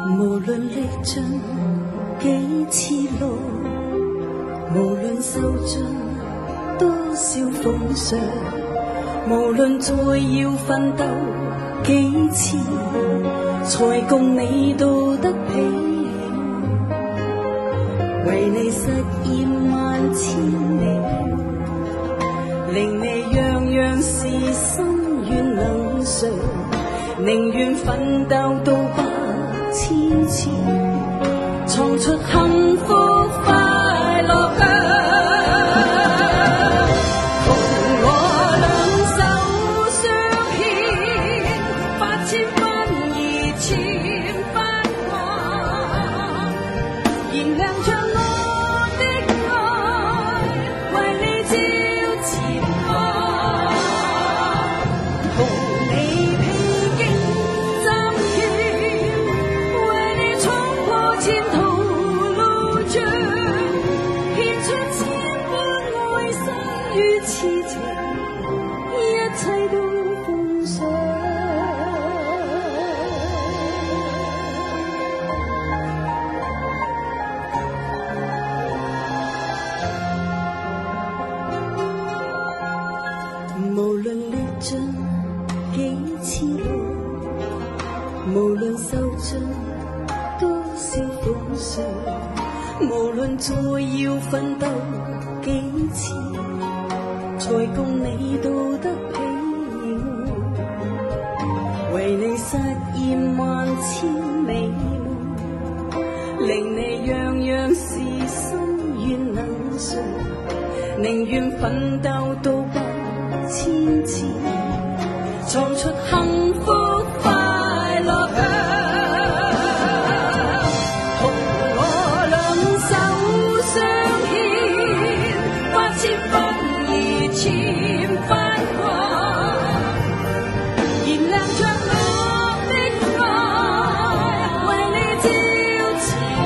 無論歷盡幾次路，無論受盡多少風霜，無論再要奮鬥幾次，才共你到得彼岸，為你實現萬千里，令你樣樣事心願能償，寧願奮鬥到百千次，創出幸福快樂家。同我兩手相牽，8000分而千番話，燃亮着我的愛，為你照前方，同你披荊斬棘，為你闖破前途路障，獻出千般愛心與痴情，一切都奉上。無論歷盡幾次路，無論受盡多少風霜，無論再要奮鬥幾次，才共你到得彼岸，為你實現萬千美夢，令你樣樣事心願能償，寧願奮鬥到百千次，創出幸福快樂家。同我兩手相牽，8000分而千番話，燃亮着我的愛，為你照前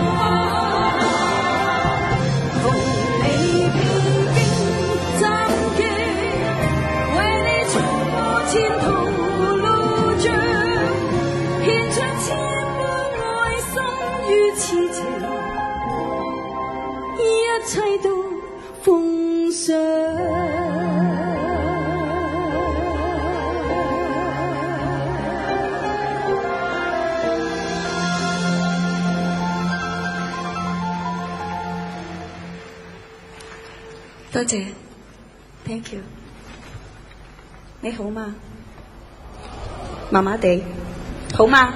方，同你披荊斬棘，為你闖破前途路障，獻出千般愛心與痴情，一切都奉上。多謝 ，Thank you。你好嗎？麻麻地，好嗎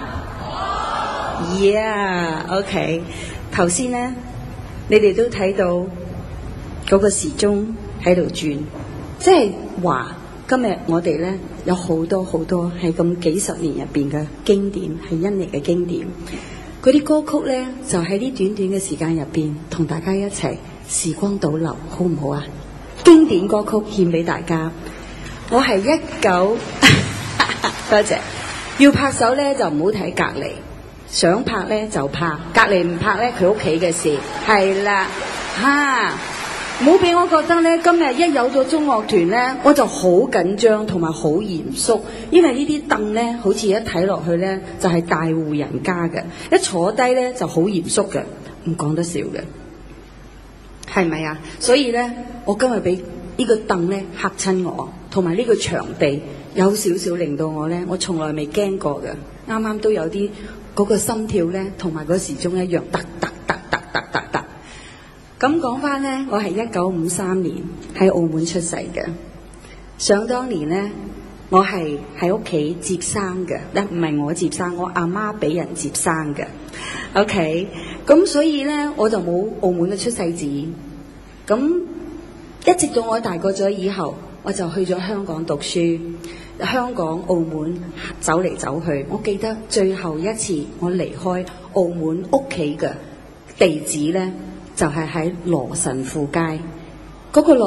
？Yeah，OK。頭先呢，你哋都睇到嗰個時鐘喺度轉，即係話今日我哋呢有好多好多係咁幾十年入邊嘅經典，係印尼嘅經典。嗰啲歌曲呢，就喺呢短短嘅時間入邊，同大家一齊時光倒流，好唔好啊？經典歌曲獻俾大家。我係19，多謝。要拍手呢，就唔好睇隔離，想拍呢就拍，隔離唔拍呢，佢屋企嘅事。係啦，唔好俾我覺得呢，今日一有咗中樂團呢，我就好緊張同埋好嚴肅，因為呢啲凳呢，好似一睇落去呢，就係大戶人家嘅，一坐低呢，就好嚴肅嘅，唔講得笑嘅，係咪啊？所以呢，我今日俾呢個凳呢嚇親我，同埋呢個場地有少少令到我呢，我從來未驚過嘅，啱啱都有啲嗰個心跳呢，同埋個時鐘一樣，突突突突突突突。咁講翻呢，我係1953年喺澳門出世嘅。想當年呢，我係喺屋企接生嘅，唔係我接生，我阿媽俾人接生嘅。OK， 咁所以呢，我就冇澳門嘅出世紙。咁一直到我大個咗以後，我就去咗香港讀書，香港、澳門走嚟走去。我記得最後一次我離開澳門屋企嘅地址呢，就係喺羅神富街嗰個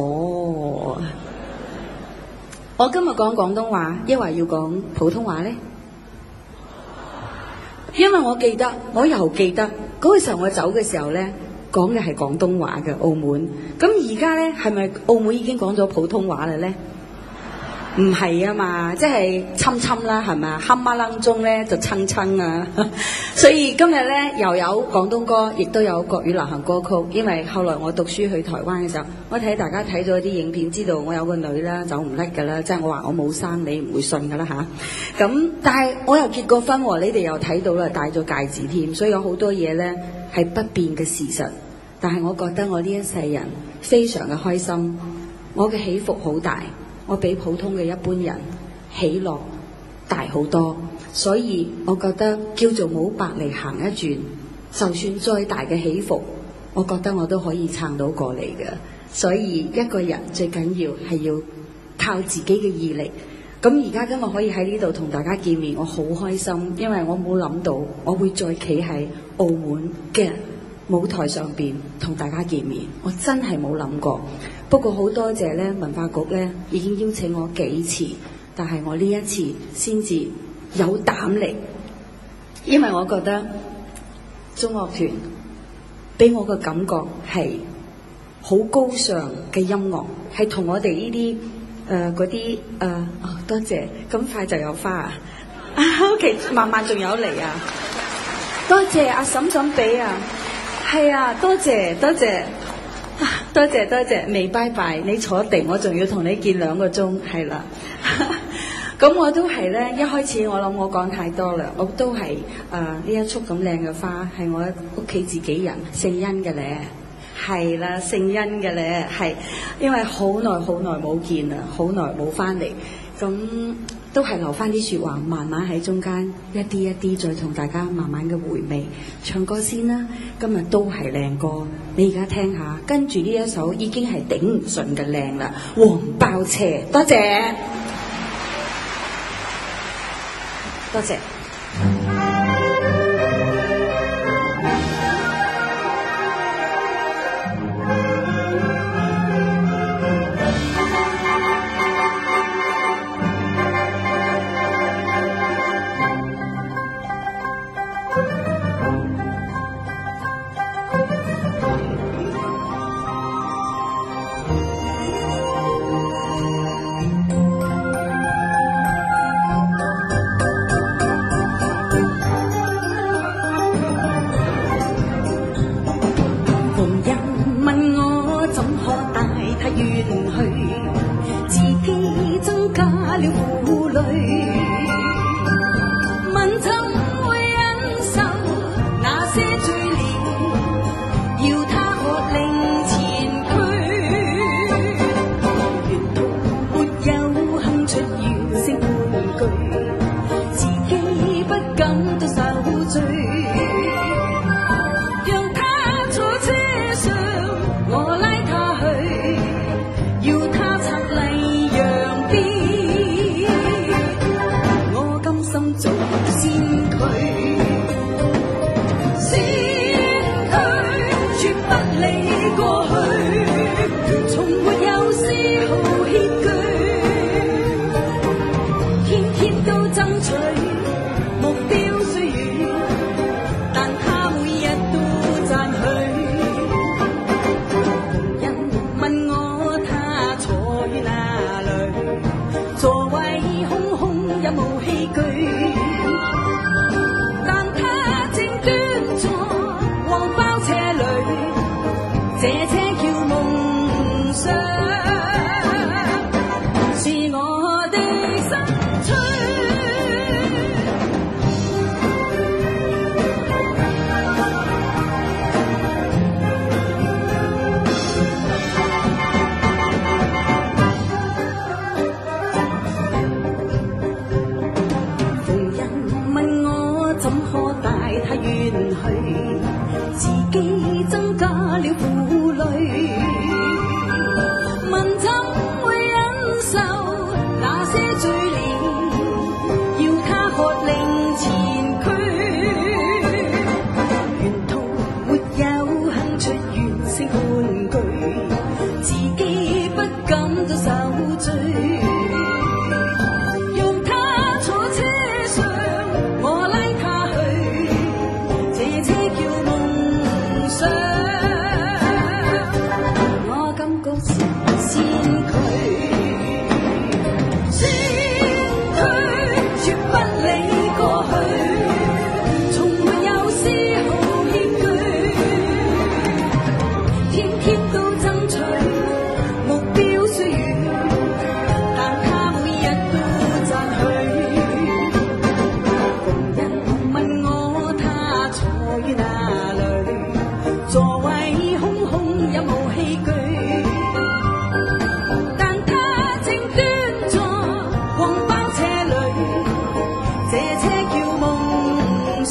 我今日講廣東話，抑或要講普通話呢？因為我又記得嗰個時候我走嘅時候呢，講嘅係廣東話嘅澳門。咁而家呢，係咪澳門已經講咗普通話啦呢？ 唔係啊嘛，即係侵侵啦，係咪啊？冚唪唥中咧就蹭蹭啊！所以今日咧又有廣東歌，亦都有國語流行歌曲。因為後來我讀書去台灣嘅時候，我睇大家睇咗啲影片，知道我有個女啦，走唔甩㗎啦，即係我話我冇生你唔會信㗎啦吓。咁但係我又結過婚喎，你哋又睇到啦，戴咗戒指添，所以有好多嘢咧係不變嘅事實。但係我覺得我呢一世人非常嘅開心，我嘅起伏好大。我比普通嘅一般人喜樂大好多，所以我覺得叫做冇白嚟行一轉，就算再大嘅起伏，我覺得我都可以撐到過嚟嘅。所以一個人最緊要係要靠自己嘅毅力。咁而家今日可以喺呢度同大家見面，我好開心，因為我冇諗到我會再企喺澳門嘅舞台上邊同大家見面，我真係冇諗過。不過好多謝咧，文化局咧已經邀請我幾次，但係我呢一次先至有膽力，因為我覺得中樂團俾我嘅感覺係好高尚嘅音樂，係同我哋呢啲嗰啲多謝，咁快就有花啊！OK， 慢慢仲有嚟啊！多謝阿嬸嬸俾啊，係啊，多謝多謝。多謝多謝，未拜拜，你坐定，我仲要同你見2個鐘，係啦。咁我都係咧，一開始我諗我講太多啦，我都係呢一束咁靚嘅花係我屋企自己人姓殷嘅咧，係啦，姓殷嘅咧，係因為好耐冇見啦，好耐冇翻嚟，咁都係留翻啲説話，慢慢喺中間一啲一啲再同大家慢慢嘅回味。唱歌先啦，今日都係靚歌，你而家聽下，跟住呢一首已經係頂唔順嘅靚啦，黃包車，多謝，多謝。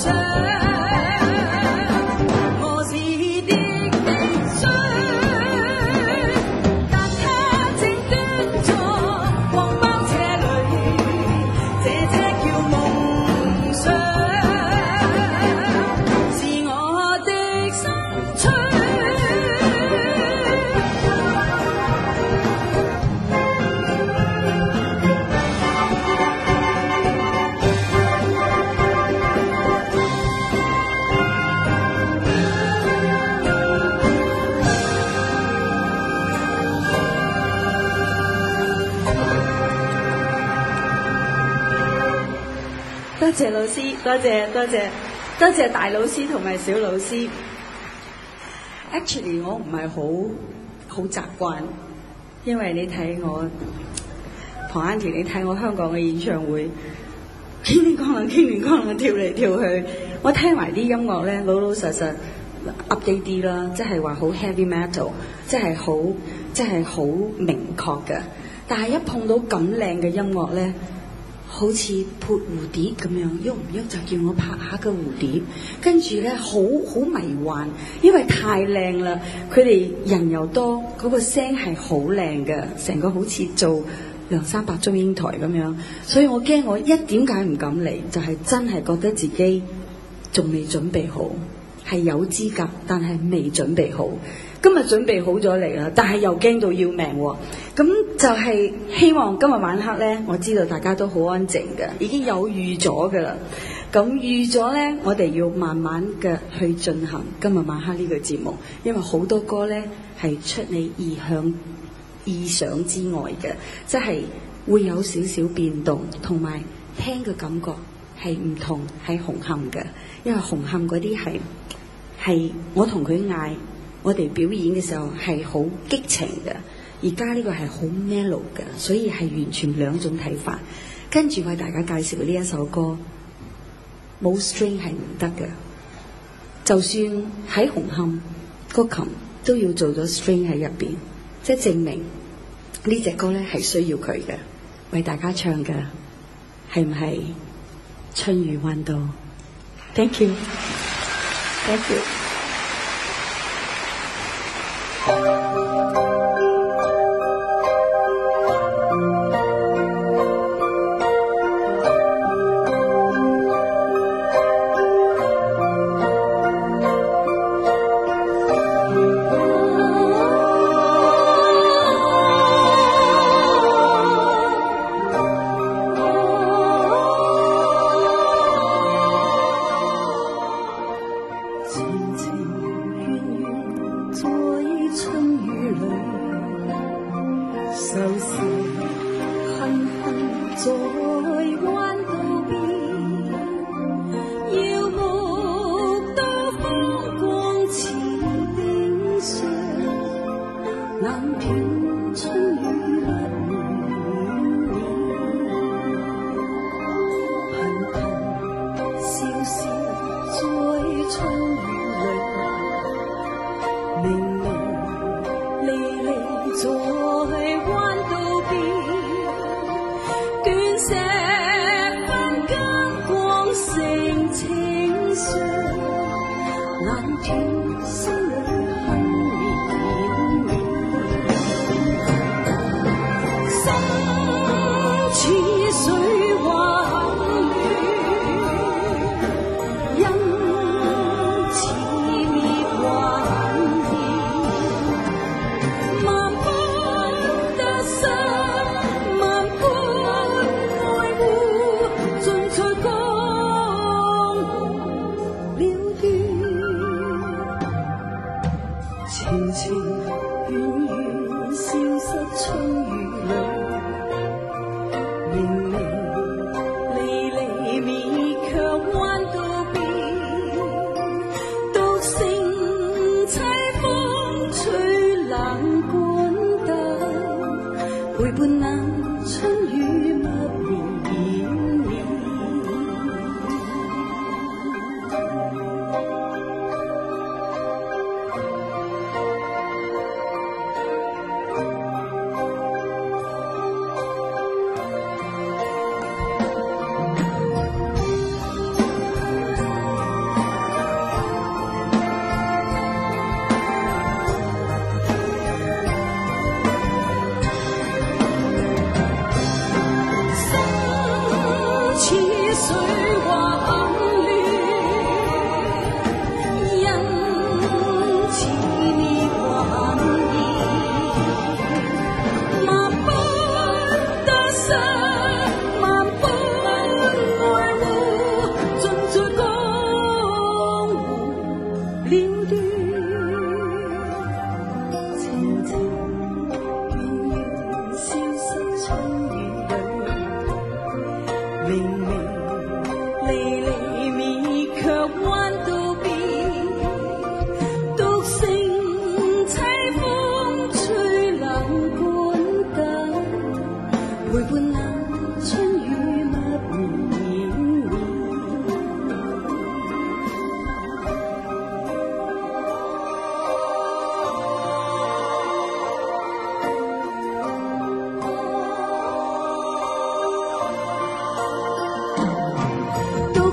多謝老師，多謝大老師同埋小老師。Actually 我唔係好習慣，因為你睇我龐安琪，你睇我香港嘅演唱會，傾連講能跳嚟跳去，我聽埋啲音樂咧，老實實 update 啲啦，即係話好 heavy metal， 即係好明確嘅。但係一碰到咁靚嘅音樂咧，好似潑蝴蝶咁樣，喐唔喐就叫我拍下個蝴蝶，跟住咧好迷幻，因為太靚啦。佢哋人又多，嗰個聲係好靚嘅，成個好似做梁山伯祝英台咁樣。所以我驚我點解唔敢嚟，就係真係覺得自己仲未準備好，係有資格，但係未準備好。今日準備好咗嚟啦，但係又驚到要命喎。咁就係希望今日晚黑呢，我知道大家都好安靜嘅，已經有預咗㗎啦。咁預咗呢，我哋要慢慢嘅去進行今日晚黑呢個節目，因為好多歌呢係出你意想之外嘅，即係會有少少變動，同埋聽嘅感覺係唔同，係紅磡嘅，因為紅磡嗰啲係我同佢嗌。我哋表演嘅時候係好激情嘅，而家呢個係好 mellow 嘅，所以係完全兩種睇法。跟住為大家介紹呢一首歌，冇 string 係唔得嘅，就算喺紅磡個琴都要做咗 string 喺入邊，即係證明呢隻歌咧係需要佢嘅。為大家唱嘅係唔係春雨彎道 ？Thank you。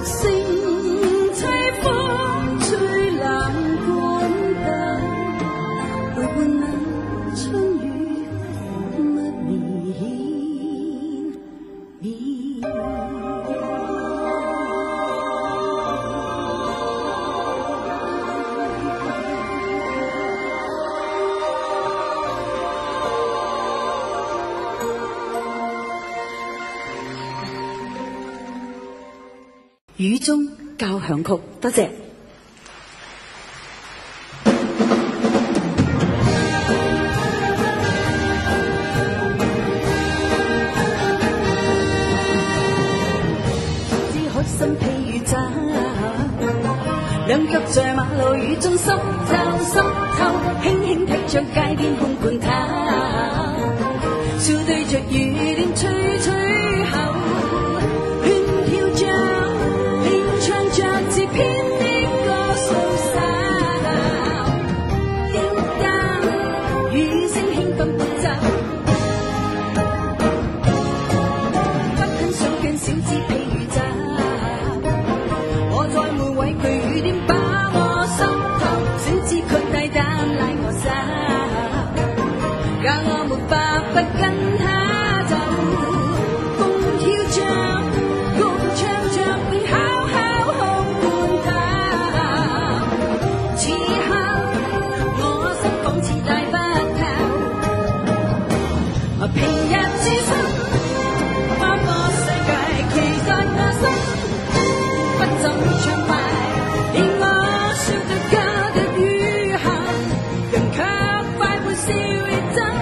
星凄風吹冷光燈，陪伴那春雨不眠眠。雨中交響曲，多謝。只開心披雨傘，兩腳在馬路雨中濕透，輕輕踢着街邊空管他，笑對着雨點吹後。自偏的歌訴散，點燈雨聲輕奔撥奏，不肯上鏡小子披雨傘，我再沒畏懼雨點把我濕透，小子卻大膽拉我手，教我沒法不跟他走，共跳着共唱着便考。平日之身，跨過世界，期待我心，不怎暢快，連我笑着家的雨下，人卻快活笑亦真。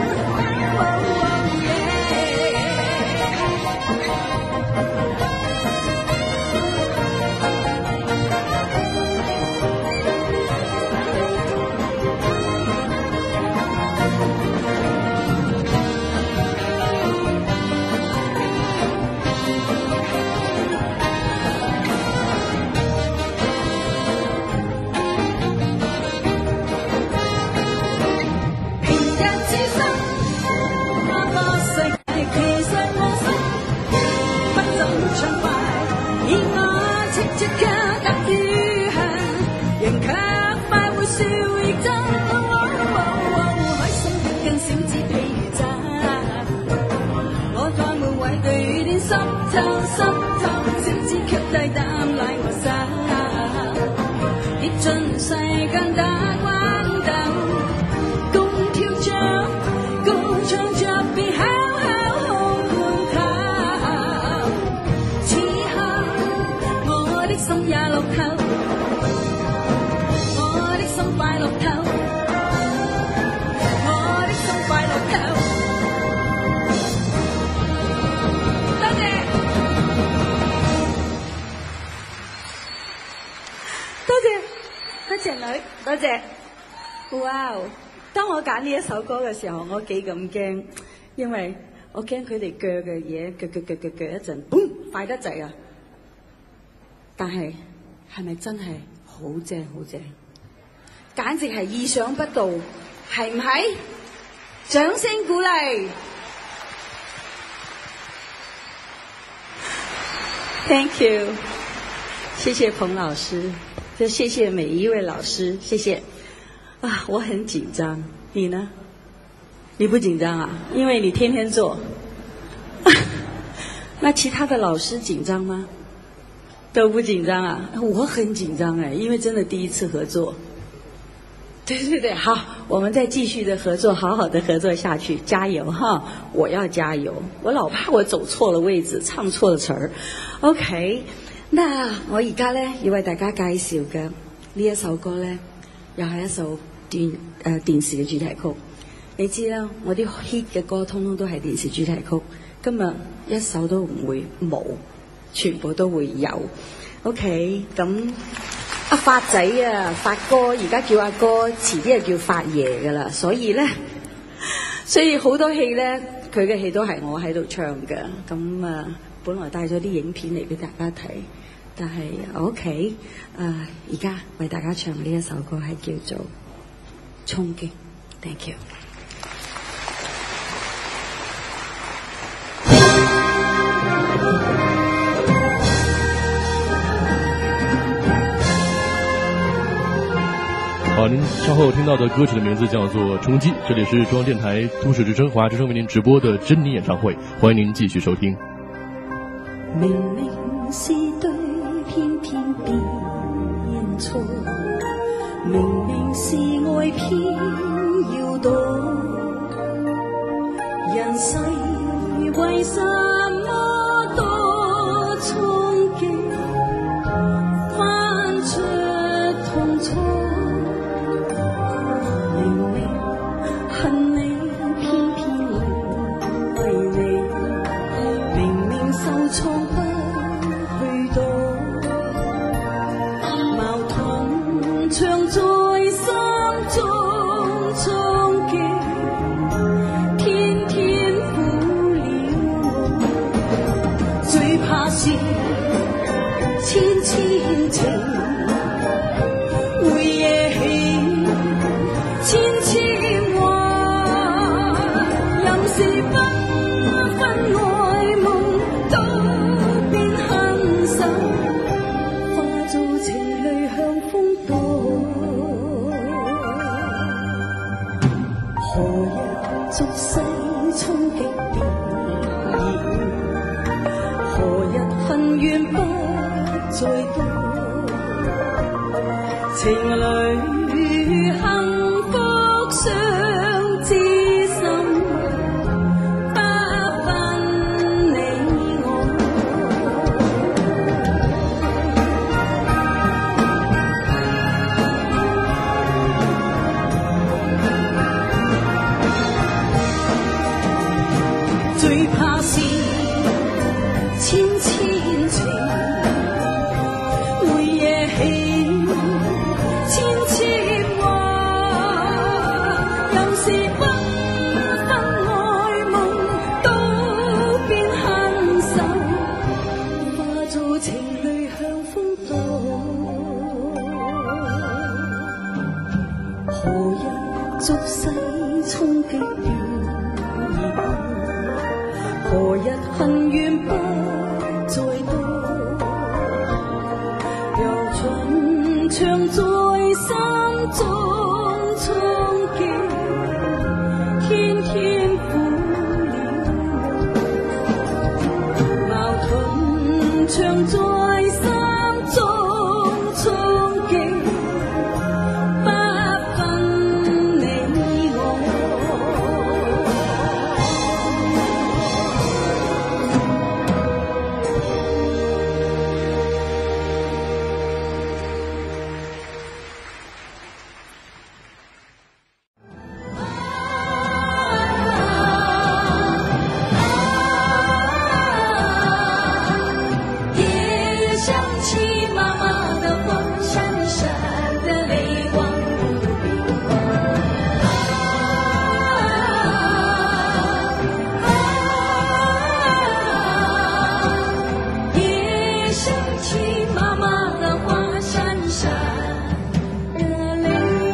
濕透，小子卻大膽拉我手，跌進世間打關鬥，共跳着，共唱着，便巧看頭。此刻我的心也落透，我的心快樂透，我的心快樂透。多謝女，多謝。哇！當我揀呢一首歌嘅時候，我幾咁驚，因為我驚佢哋鋸嘅嘢，鋸一陣，嘣，快得滯啊！但係係咪真係好正好正？簡直係意想不到，係唔係？掌聲鼓勵 ！Thank you， 謝謝彭老師。就謝謝每一位老師，謝謝。啊，我很緊張，你呢？你不緊張啊？因為你天天做。那其他的老師緊張嗎？都不緊張啊？我很緊張哎，因為真的第一次合作。對，好，我們再繼續的合作，好好的合作下去，加油哈！我要加油，我老怕我走錯了位置，唱錯了詞兒。OK。那我而家咧要為大家介紹嘅呢一首歌咧，又係一首電視嘅主題曲。你知啦，我啲 hit 嘅歌通通都係電視主題曲。今日一首都唔會冇，全部都會有。OK， 咁阿發仔啊，發哥而家叫阿哥，遲啲就叫發爺噶啦。所以好多戲咧，佢嘅戲都係我喺度唱嘅。咁啊，本來帶咗啲影片嚟俾大家睇。但係我屋企而家為大家唱呢一首歌係叫做《衝擊》。Thank you。 好，您稍后听到的歌曲的名字叫做《冲击》，这里是中央电台都市之声华之声为您直播的珍妮演唱会，欢迎您继续收听。 明明是對，偏偏變錯；明明是愛，偏要躲。人世為什麼多衝擊，翻出痛楚？明明恨你，偏偏為你，明明受創不去躲，矛盾常在心中衝擊，天天苦了我。最怕是千千情，會惹起千千話，任是繽紛愛夢都變恨愁，化做情侶向風躲。何日俗世衝擊電影？何日恨怨不再多？情侶幸福相知心，不分你我。最怕是千千情，會惹起千千話，任是繽紛愛夢都變恨愁，化做情侶向風躲。何日俗世衝擊斷然？何日恨怨不再多？柔情常在心中衝擊，天天苦了我。矛盾常在心中衝擊，不分你我。也想起妈妈的话，闪闪的泪往不冰也想起妈妈的话，闪闪的泪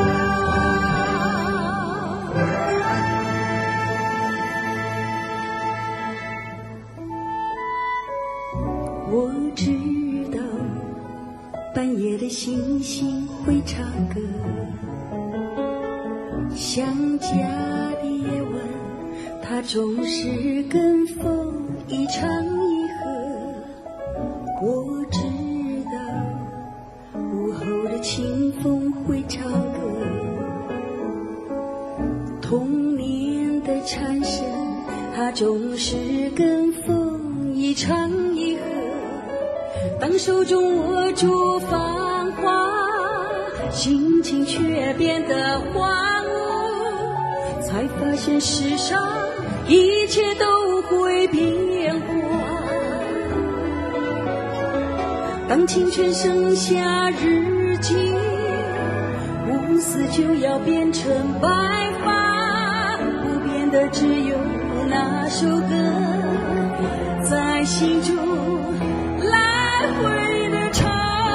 我知道半夜的星星会唱歌，想家的夜晚，它总是跟风一唱一和。我知道午后的清风会唱歌，童年的蝉声，它总是跟风一唱一和。当手中握住繁华，心情却变得荒芜，才发现世上一切都会变化。当青春剩下日记，乌丝就要变成白发，不变的只有那首歌在心中来回的唱。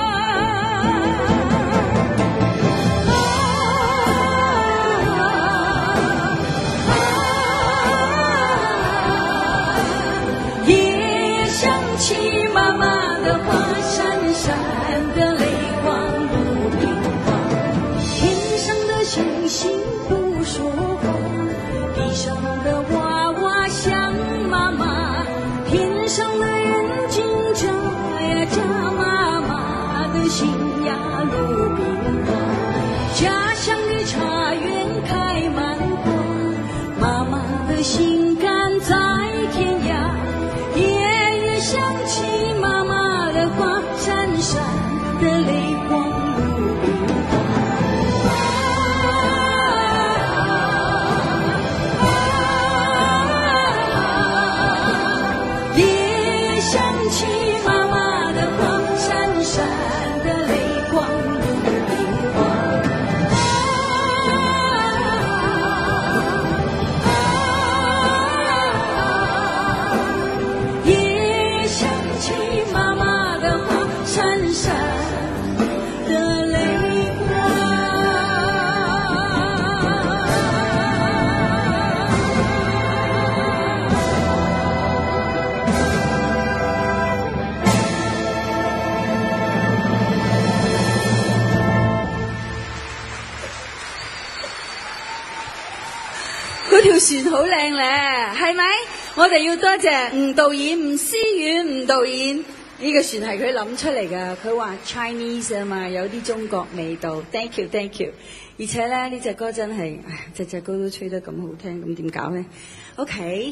也想起妈妈的话，闪闪的泪光不平凡。 的泪光如冰花，也想起妈妈的光闪闪的泪光如冰花。嗰條船好靚咧，係咪？我哋要多謝吳導演、吳思遠吳導演，呢個船係佢諗出嚟㗎。佢話 Chinese 啊嘛，有啲中國味道。Thank you, thank you。而且咧呢隻歌真係，隻歌都吹得咁好聽，咁點搞咧 ？OK，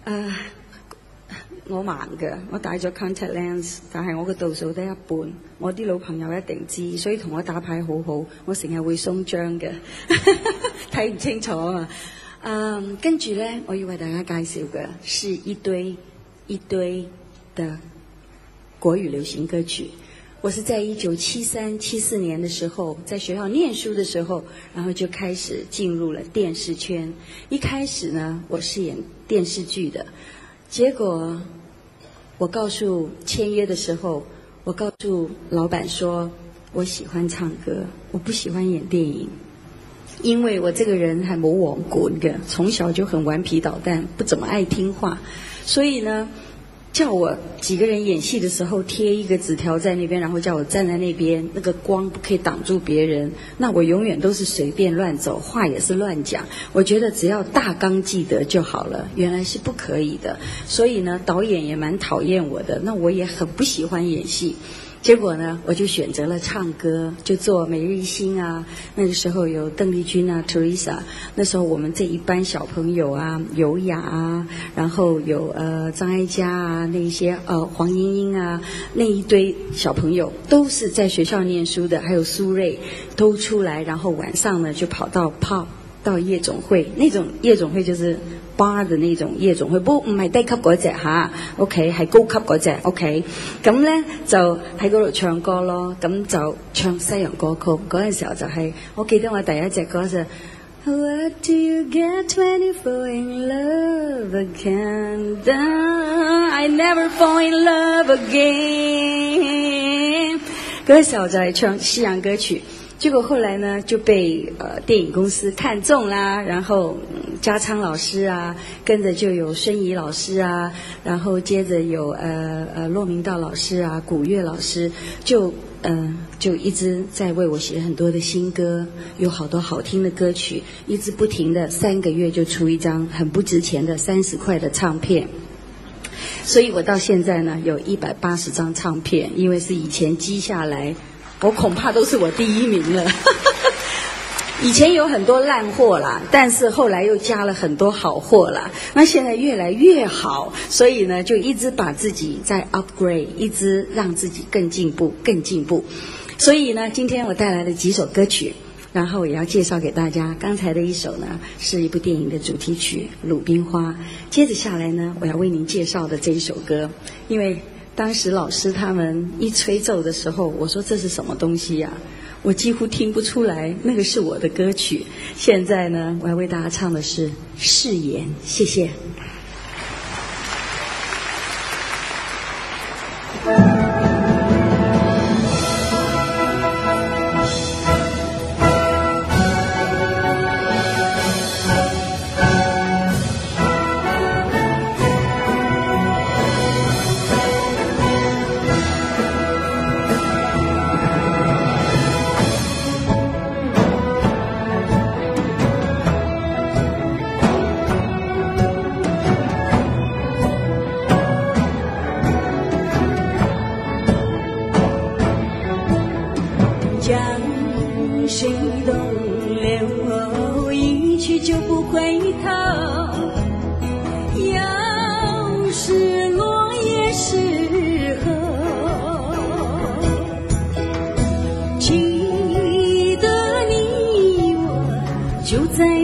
我盲㗎，我戴咗 contact lens， 但係我嘅度數得一半。我啲老朋友一定知，所以同我打牌好好，我成日會鬆張嘅，睇唔清楚啊。跟住呢，我要為大家介紹嘅是一堆的國語流行歌曲。我是在1973、74年的時候，在學校念書的時候，然後就開始進入了電視圈。一開始呢，我是演電視劇的，結果我簽約的時候，我告訴老闆說，我喜歡唱歌，我不喜歡演電影。因為我這個人係冇王管嘅，從小就很頑皮搗蛋，不怎麼愛聽話，所以呢，叫我幾個人演戲的時候貼一個紙條在那邊，然後叫我站在那邊，那個光不可以擋住別人，那我永遠都是隨便亂走，話也是亂講，我覺得只要大綱記得就好了，原來是不可以的，所以呢，導演也蠻討厭我的，那我也很不喜歡演戲。結果呢，我就選擇了唱歌，就做每日一星啊。那個時候有鄧麗君啊 Teresa， 那時候我們這一班小朋友啊，有雅啊，然後有張艾嘉啊，那些黃鶯鶯啊，那一堆小朋友都是在學校念書的，還有蘇芮都出來，然後晚上呢就跑到 pub 到夜總會，那種夜總會就是bar 的那種夜總會，不過唔係低級嗰隻嚇 ，OK 係高級嗰隻 ，OK， 咁咧就喺嗰度唱歌咯，咁就唱西洋歌曲。嗰陣時候就係、我記得我第一隻歌就 What do you get when you fall in love again? I never fall in love again。嗰時候就係唱西洋歌曲。結果後來呢就被電影公司看中啦，然後家昌老師啊，跟着就有孫怡老師啊，然後接着有駱明道老師啊，古月老師，就一直在為我寫很多的新歌，有好多好聽的歌曲，一直不停的3個月就出一張很不值錢的30塊的唱片。所以我到現在呢有180張唱片，因為是以前積下來，我恐怕都是我第一名了。以前有很多爛貨啦，但是後來又加了很多好貨啦。那現在越來越好，所以呢就一直把自己在 upgrade， 一直讓自己更進步，更進步。所以呢，今天我帶來了幾首歌曲，然後也要介紹給大家。剛才的一首呢是一部電影的主題曲《魯冰花》，接着下來呢我要為您介紹的這一首歌，因為當時老師他們一吹奏的時候，我說這是什麼東西呀？我幾乎聽不出來那個是我的歌曲。現在呢我要為大家唱的是《誓言》，謝謝。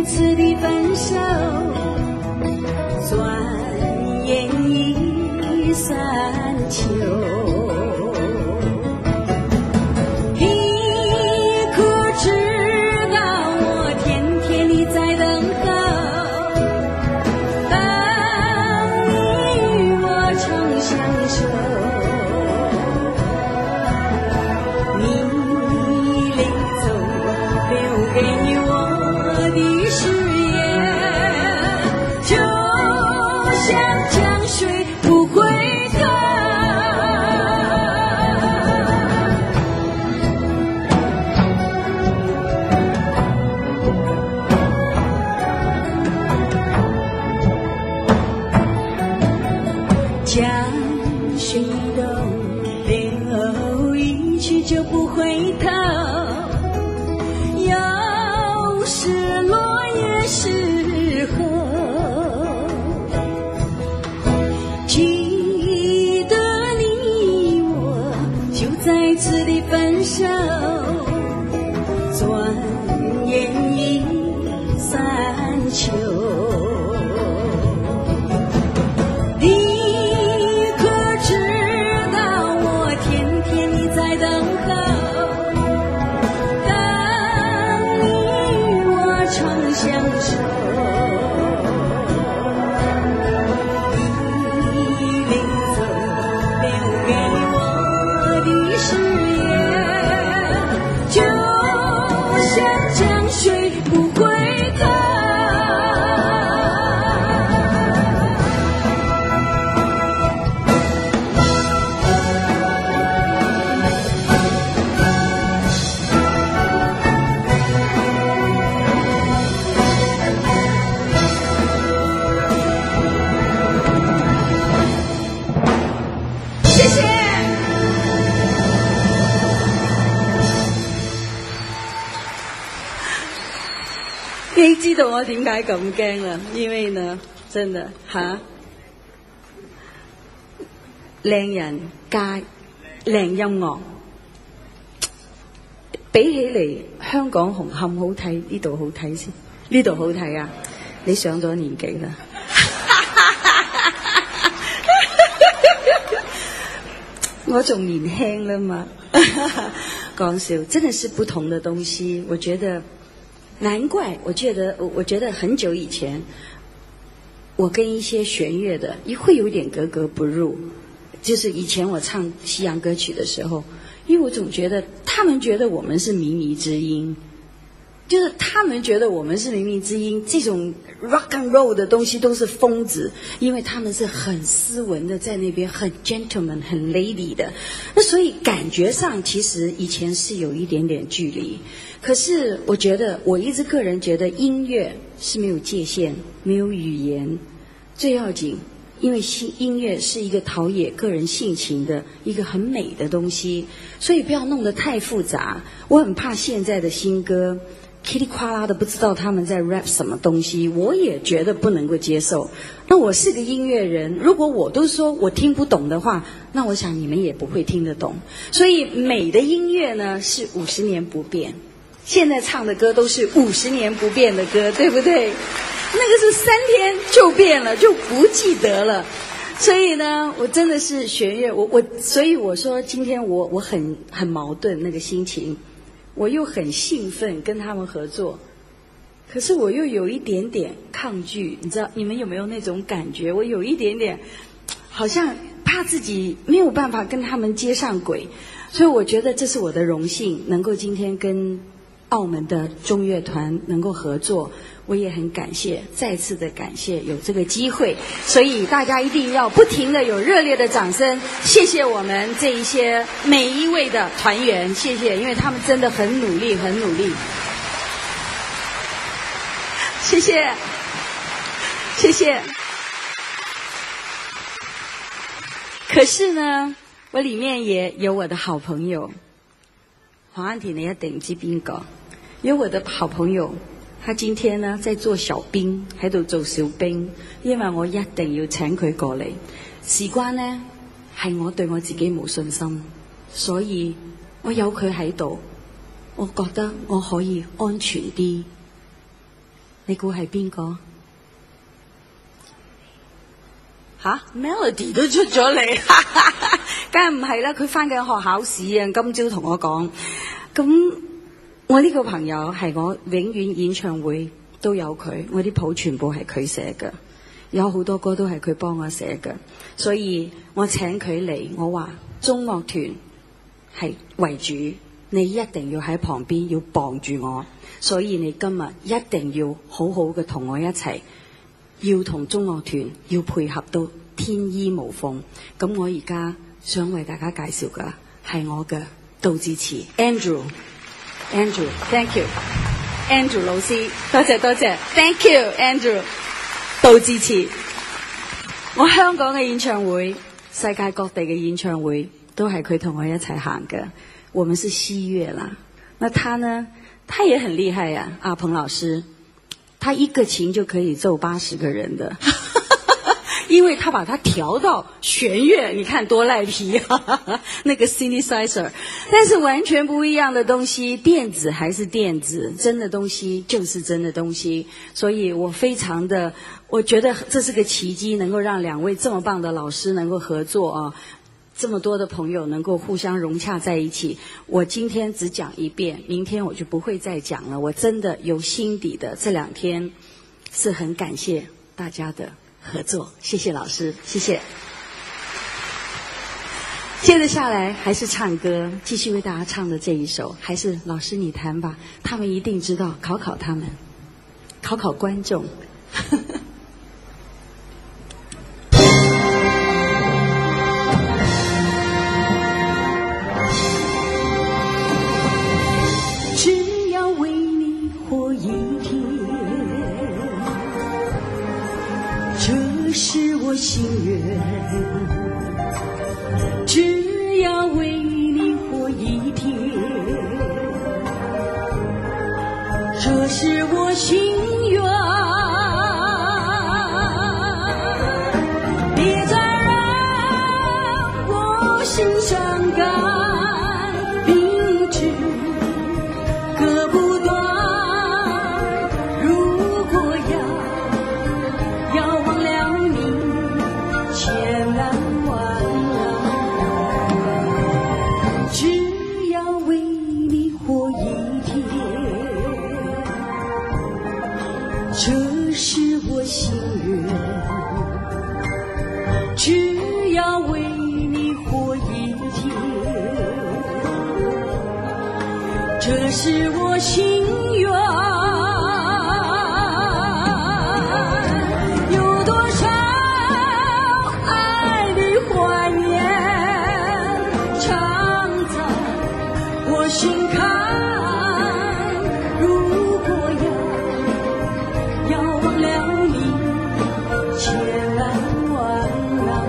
次的分手，转眼已三秋。你可知道我天天地在等候，等你与我长相守。你临走留给我的誓言，就像江水不回头。江水都流一去就不回头，又是落叶时候，记得你我就在此地分手，转眼已三秋。你可知道我天天地在等候，等你与我长相守。你临走留给我的誓言，就像江水不回头。谢谢。你知道我點解咁驚啦？因為呢，真的嚇，靚人加靚音樂，比起嚟香港紅磡好睇，呢度好睇先，呢度好睇啊！你上咗年紀啦。我仲年輕了嘛，講笑，真的是不同的東西。我覺得，難怪，我覺得很久以前，我跟一些弦樂的會有點格格不入。就是以前我唱西洋歌曲的時候，因為我總覺得他們覺得我們是靡靡之音。就是他們覺得我們是靡靡之音，這種 rock and roll 的東西都是瘋子，因為他們是很斯文的，在那邊很 gentleman 很 lady 的，那所以感覺上其實以前是有一點點距離。可是我覺得我一直個人覺得音樂是沒有界限，沒有語言，最要緊，因為音樂是一個陶冶個人性情的一個很美的東西，所以不要弄得太複雜。我很怕現在的新歌噼里啪啦的不知道他們在 rap 什麼東西，我也覺得不能夠接受。那我是個音樂人，如果我都說我聽不懂的話，那我想你們也不會聽得懂。所以美的音樂呢是50年不變，現在唱的歌都是50年不變的歌，對不對？那個是3天就變了，就不記得了。所以呢，我真的是弦樂，所以我說今天我很矛盾那個心情。我又很興奮跟他們合作，可是我又有一點點抗拒，你知道你們有沒有那種感覺？我有一點點好像怕自己沒有辦法跟他們接上軌，所以我覺得這是我的榮幸，能夠今天跟澳門的中樂團能夠合作，我也很感謝，再次的感謝有這個機會，所以大家一定要不停的有熱烈的掌聲，謝謝我們這一些每一位的團員，謝謝，因為他們真的很努力，很努力，謝謝，謝謝。可是呢，我裡面也有我的好朋友，黃安婷你一定唔知邊個，有我的好朋友。他今天呢在做小兵，喺度做小兵，因為我一定要請佢過嚟。事關呢係我對我自己冇信心，所以我有佢喺度，我覺得我可以安全啲。 你估係邊個？吓 Melody 都出咗嚟，梗係唔係啦？佢翻緊學考試啊！今朝同我講，咁我呢個朋友係我永遠演唱會都有佢，我啲譜全部係佢寫嘅，有好多歌都係佢幫我寫嘅，所以我請佢嚟，我話中樂團係為主，你一定要喺旁邊要傍住我，所以你今日一定要好好嘅同我一齊。要同中樂團要配合到天衣無縫，咁我而家想為大家介紹嘅係我嘅杜自持 Andrew，Thank you，Andrew 老師，多謝 ，Thank you Andrew， 杜自持，我香港嘅演唱會，世界各地嘅演唱會都係佢同我一齊行嘅，我們是西樂啦，那他呢，他也很厲害啊，阿彭老師。他一個琴就可以奏80個人的，因為他把它調到弦樂，你看多賴皮啊！那個 synthesizer， 但是完全不一樣的東西，電子還是電子，真的東西就是真的東西。所以我非常的，我覺得這是個奇蹟，能夠讓兩位這麼棒的老師能夠合作啊！這麼多的朋友能夠互相融洽在一起，我今天只講一遍，明天我就不會再講了。我真的有心底的，這2天是很感謝大家的合作，謝謝老師，謝謝。接着下來還是唱歌，繼續為大家唱的這一首，還是老師你彈吧，他們一定知道，考考他們，考考觀眾。 是我心願，只要為你活一天，這是我心願。別再讓我心傷感，明知割不斷。如果要忘了你，千難萬難，只要為你活一天，這是我心願。只要為你活一天，這是我心願。心看，如果要忘了你，千難萬難。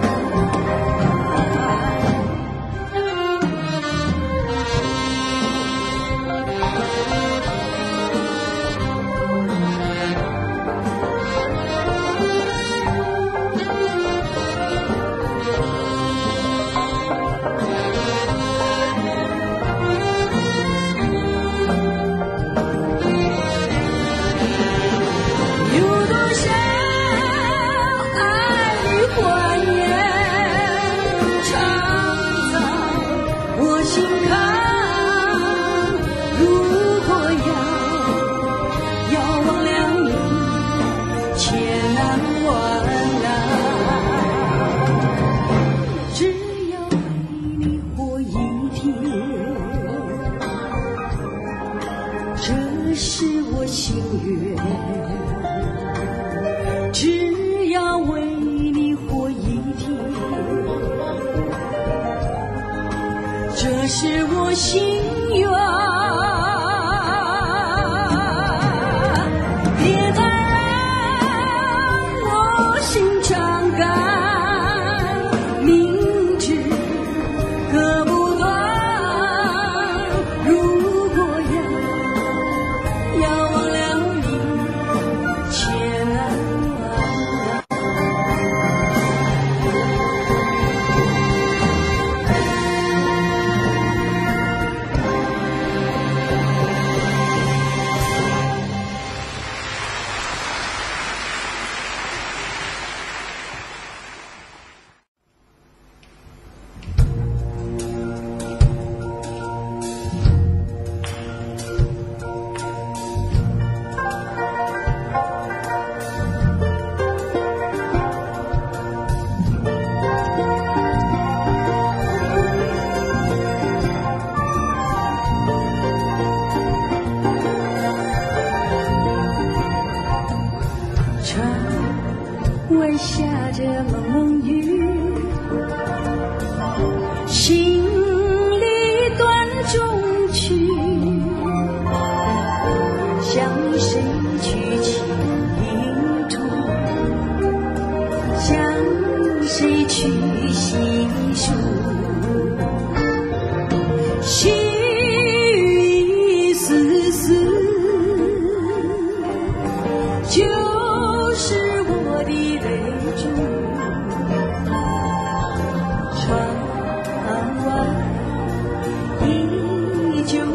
只要為你活一天，這是我心願。別再讓我心傷感，明知割不斷，如果要忘了你，千難萬難。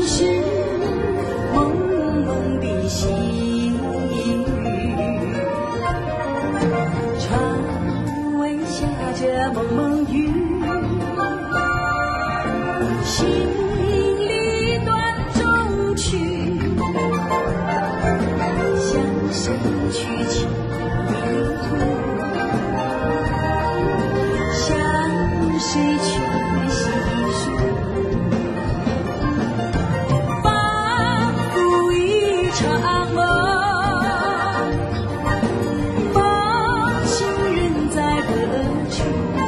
就是蒙蒙的细雨，窗外下着蒙蒙雨，心里断中曲，向谁去倾听？向谁去细数？仿佛一场梦，梦情人在何处？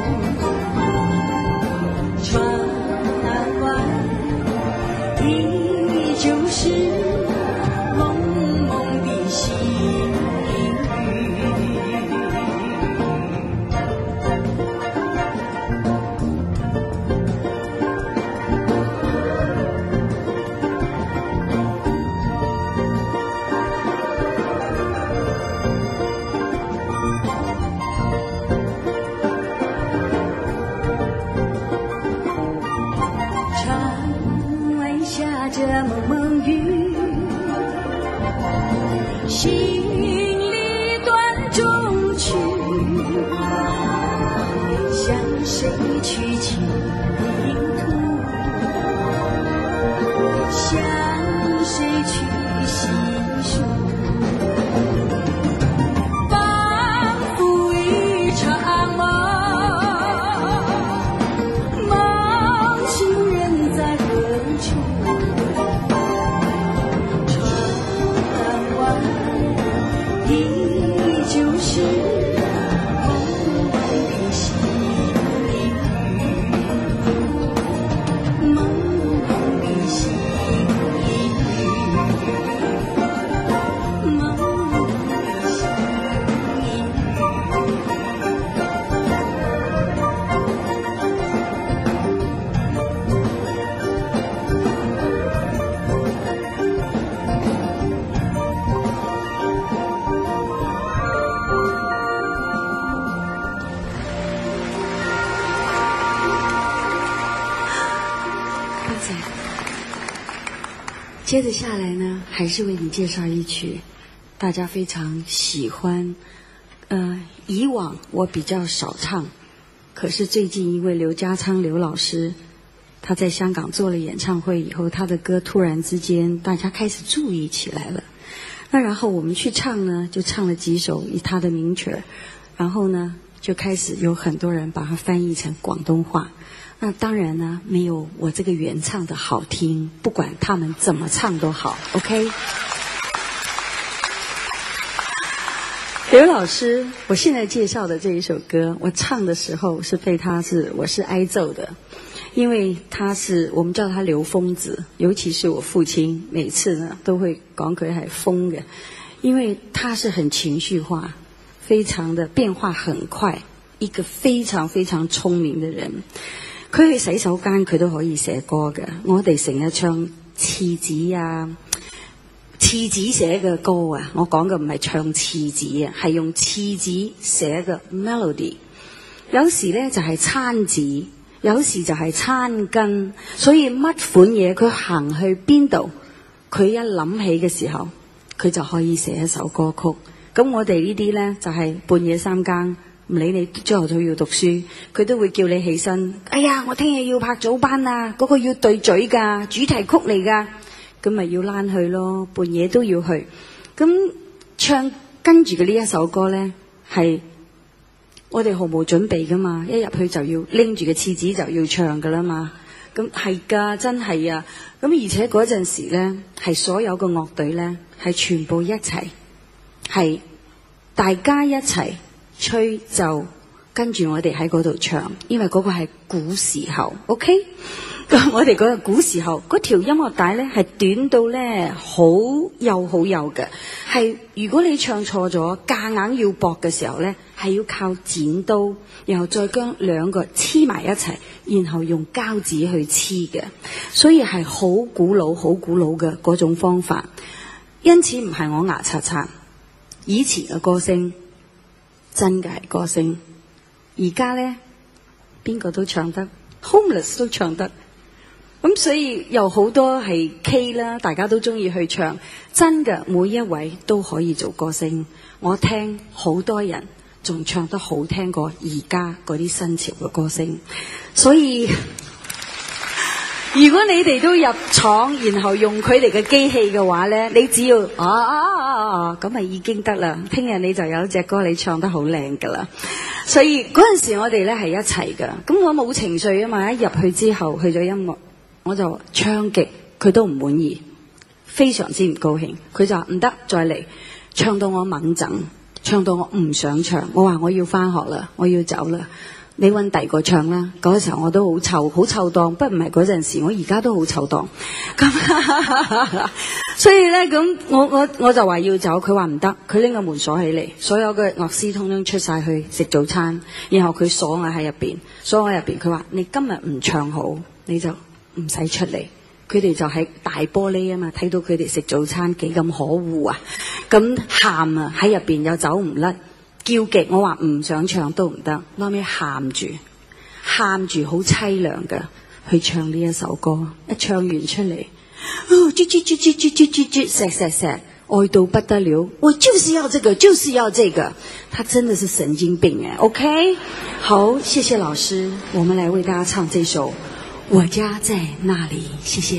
窗外依旧是蒙蒙的细雨。窗外下着蒙蒙雨，心里断中曲，向谁去倾吐？向谁去细数？仿佛一场梦，梦情人在何处？窗外依旧是蒙蒙的细雨，蒙蒙的细雨，蒙蒙的细雨。刚才，接着下来呢，还是为你介绍一曲大家非常喜欢。以往我比较少唱，可是最近因为刘家昌刘老师他在香港做了演唱会以后，他的歌突然之间大家开始注意起来了。那然后我们去唱呢，就唱了几首他的名曲儿，然后呢就开始有很多人把它翻译成广东话。那当然呢，没有我这个原唱的好听，不管他们怎么唱都好 ，OK。刘老师，我现在介绍的这一首歌，我唱的时候是被我是挨揍的，因为我們叫他劉瘋子，尤其是我父親，每次呢都會講佢係瘋嘅，因為他是很情緒化，非常的變化很快，一個非常非常聰明的人。佢去洗手間佢都可以寫歌嘅，我哋成日唱廁紙啊。廁紙寫嘅歌啊，我講嘅唔係唱廁紙啊，係用廁紙寫嘅 melody。有時呢就係餐紙，有時就係餐巾，所以乜款嘢佢行去邊度，佢一諗起嘅時候，佢就可以寫一首歌曲。咁我哋呢啲呢，就係半夜三更，唔理你朝頭早要讀書，佢都會叫你起身。哎呀，我聽日要拍早班啊，嗰個要對嘴㗎，主題曲嚟㗎。咁咪要躝去咯，半夜都要去。咁唱跟住嘅呢一首歌呢，係我哋毫無準備噶嘛，一入去就要拎住個廁紙就要唱噶啦嘛。咁係㗎，真係啊。咁而且嗰陣時呢，係所有嘅樂隊呢，係全部一齊，係大家一齊吹奏，跟住我哋喺嗰度唱，因為嗰個係古時候 ，OK。咁我哋嗰個古時候嗰條音樂帶呢係短到呢好幼嘅，係如果你唱錯咗，夾硬要駁嘅時候呢，係要靠剪刀，然後再將兩個黐埋一齊，然後用膠紙去黐嘅，所以係好古老嘅嗰種方法。因此唔係我牙刷刷，以前嘅歌星真嘅係歌星，而家呢邊個都唱得 ，Homeless 都唱得。 咁所以有好多係 K 啦，大家都中意去唱。真嘅，每一位都可以做歌星。我聽好多人仲唱得好聽過而家嗰啲新潮嘅歌星，所以如果你哋都入廠，然後用佢哋嘅機器嘅話呢，你只要咁咪已經得啦。聽日你就有一隻歌你唱得好靚噶啦。所以嗰陣時我哋呢係一齊噶，咁我冇情緒啊嘛，一入去之後去咗音樂，我就唱極佢都唔滿意，非常之唔高興。佢就話唔得，再嚟，唱到我猛整，唱到我唔想唱。我話我要返學啦，我要走啦。你揾第二個唱啦。嗰時候我都好臭檔，不過唔係嗰陣時，我而家都好臭檔。咁所以咧，咁我就話要走，佢話唔得，佢拎個門鎖起嚟，所有嘅樂師通通出晒去食早餐，然後佢鎖我喺入邊，鎖我入邊。佢話你今日唔唱好，你就唔使出嚟。佢哋就喺大玻璃啊嘛，睇到佢哋食早餐幾咁可惡啊！咁喊啊，喺入邊又走唔甩。叫極我話唔想唱都唔得，後尾喊住好凄涼嘅去唱呢一首歌，一唱完出嚟，錫愛到不得了，我就是要這個，就是要這個，他真的是神經病誒 ，OK， 好，謝謝老師，我們來為大家唱這首《我家在那裡》，謝謝。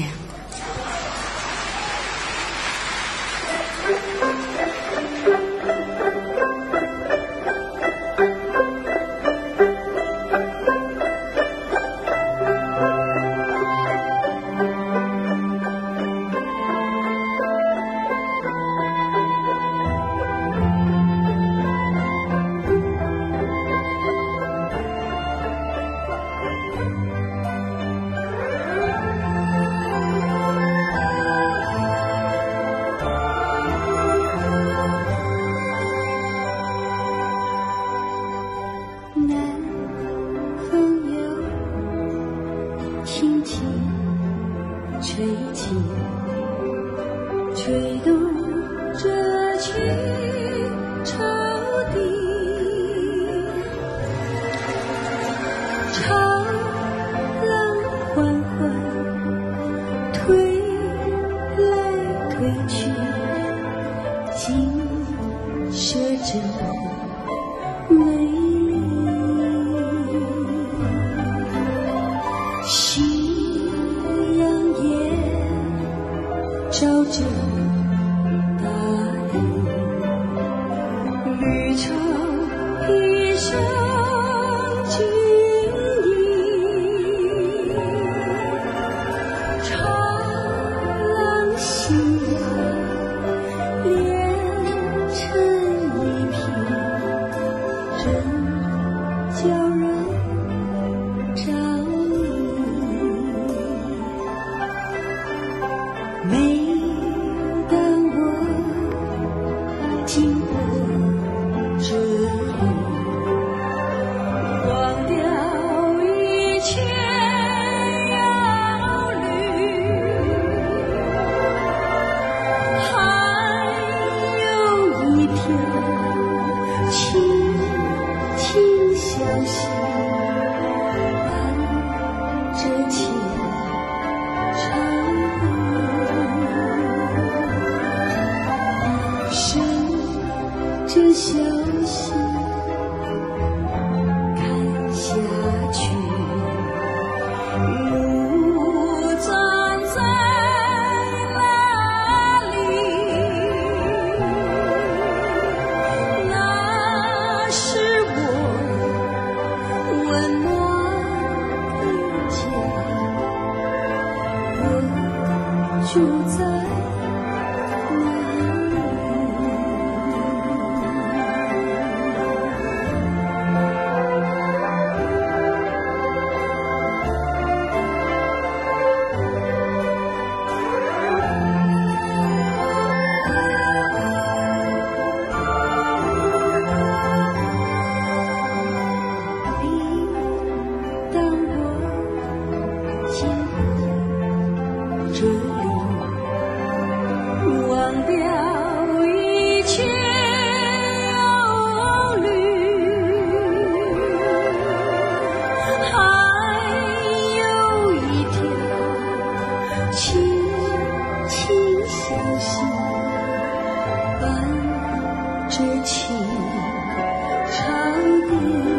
心伴着情长歌，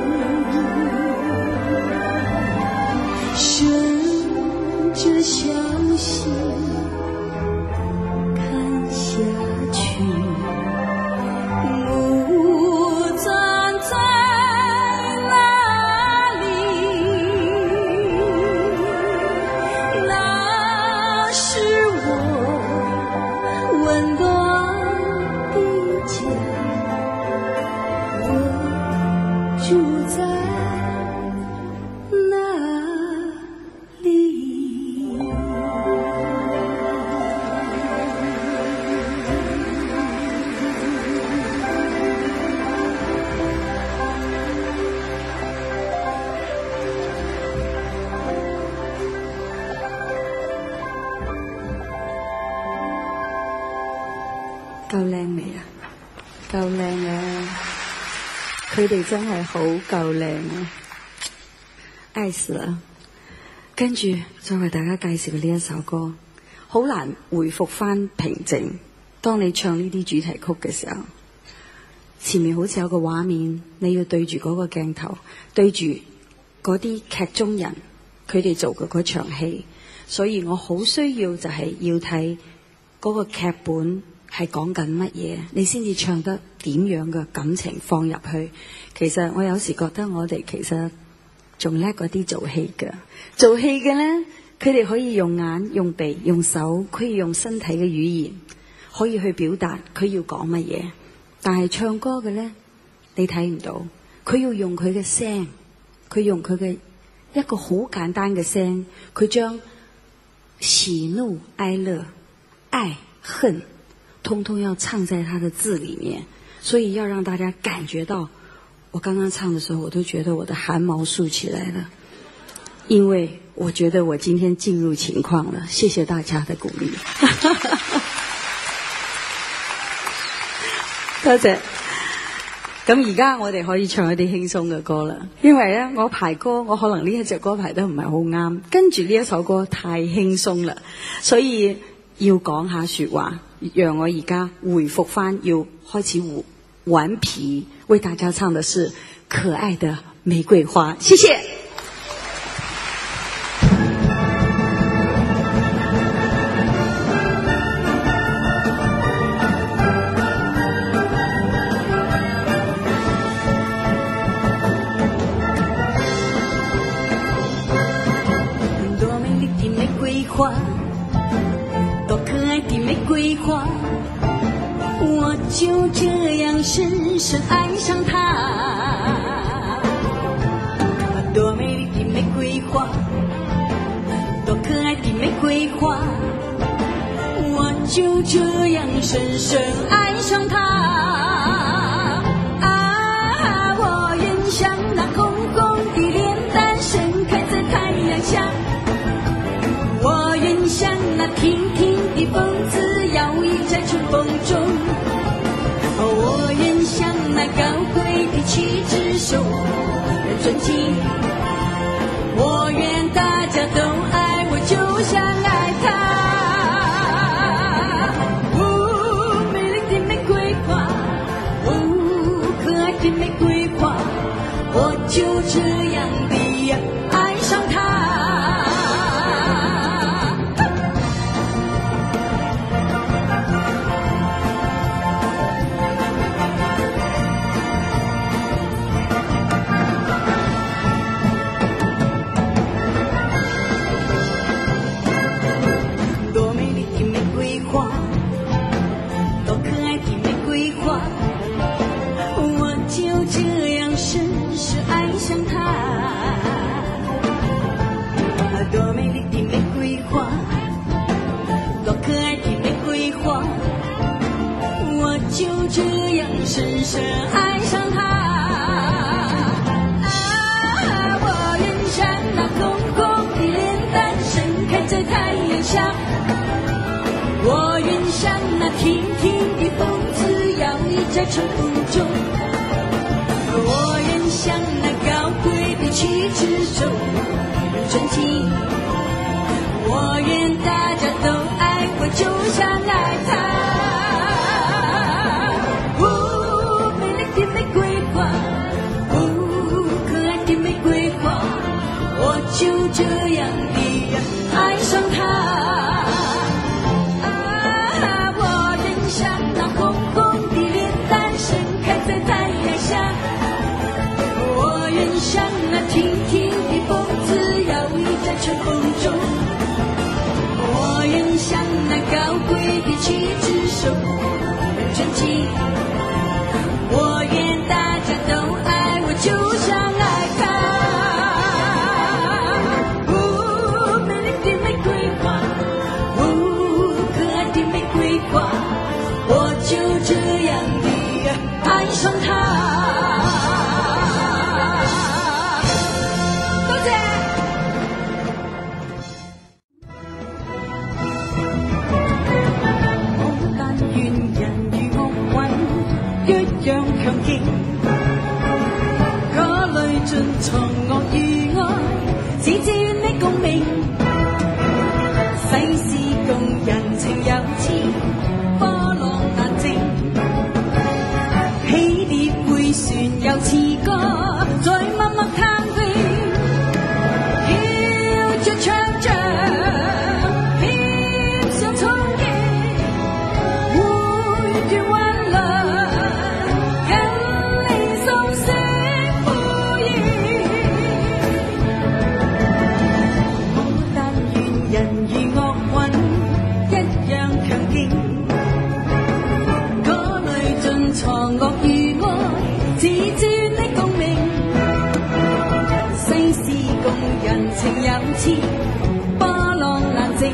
顺着小溪看下去，木站在哪里？那是我温暖的家，我住在哪里？夠靚未啊？夠靚啊！佢哋真係好夠靚啊！愛死啦！跟住再為大家介紹嘅呢一首歌，好難回復翻平靜。當你唱呢啲主題曲嘅時候，前面好似有個畫面，你要對住嗰個鏡頭，對住嗰啲劇中人，佢哋做嘅嗰場戲。所以我好需要就係要睇嗰個劇本係講緊乜嘢，你先至唱得點樣嘅感情放入去。其實我有時覺得我哋其實仲叻過啲做戲嘅。做戲嘅呢，佢哋可以用眼、用鼻、用手，可以用身體嘅語言，可以去表達佢要講乜嘢。但係唱歌嘅呢，你睇唔到，佢要用佢嘅聲，佢用佢嘅一個好簡單嘅聲，佢將喜怒哀樂、愛恨通通要唱在他的字裡面，所以要讓大家感覺到，我剛剛唱的時候我都覺得我的汗毛豎起來了，因為我覺得我今天進入情況了。謝謝大家的鼓勵。多謝。咁而家我哋可以唱一啲輕鬆嘅歌啦，因為咧我排歌，我可能呢一隻歌排得唔係好啱，跟住呢一首歌太輕鬆啦，所以要講下說話，讓我而家回復翻，要開始頑皮，為大家唱的是可愛的玫瑰花。謝謝。 多可愛的玫瑰花，我就這樣深深愛上它。多美麗的玫瑰花，多可愛的玫瑰花，我就這樣深深愛上它。啊，我願像那紅紅的臉蛋盛開在太陽下，我願像那亭亭的風姿搖曳在春風中，我願像那高貴的氣質受人尊敬，我願大家都愛我就像愛他。哦，美麗的玫瑰花，哦，可愛的玫瑰花，我就這樣的愛上它。多美麗的玫瑰花，多可愛的玫瑰花，我就這樣深深愛上它。啊，我願像那紅紅的臉蛋盛開在太陽下，我願像那亭亭的風姿搖曳在春風中，我願像那高貴的氣質受人尊敬，我願大家都愛我就像愛他。 风中，我愿像那高贵的旗帜守护纯净。我愿大家都爱我，就像爱他。哦，美丽的玫瑰花，哦，可爱的玫瑰花，我就这样的爱上他。一樣強勁，嗰裏盡藏惡與愛，只願你共鳴。世事共人情有情，波浪難靜。起跌回旋又似歌，在默默探榮，飄着唱着，添上憧憬，會斷溫良。惡與愛，只願你共鳴。世事共人情有情，波浪難靜。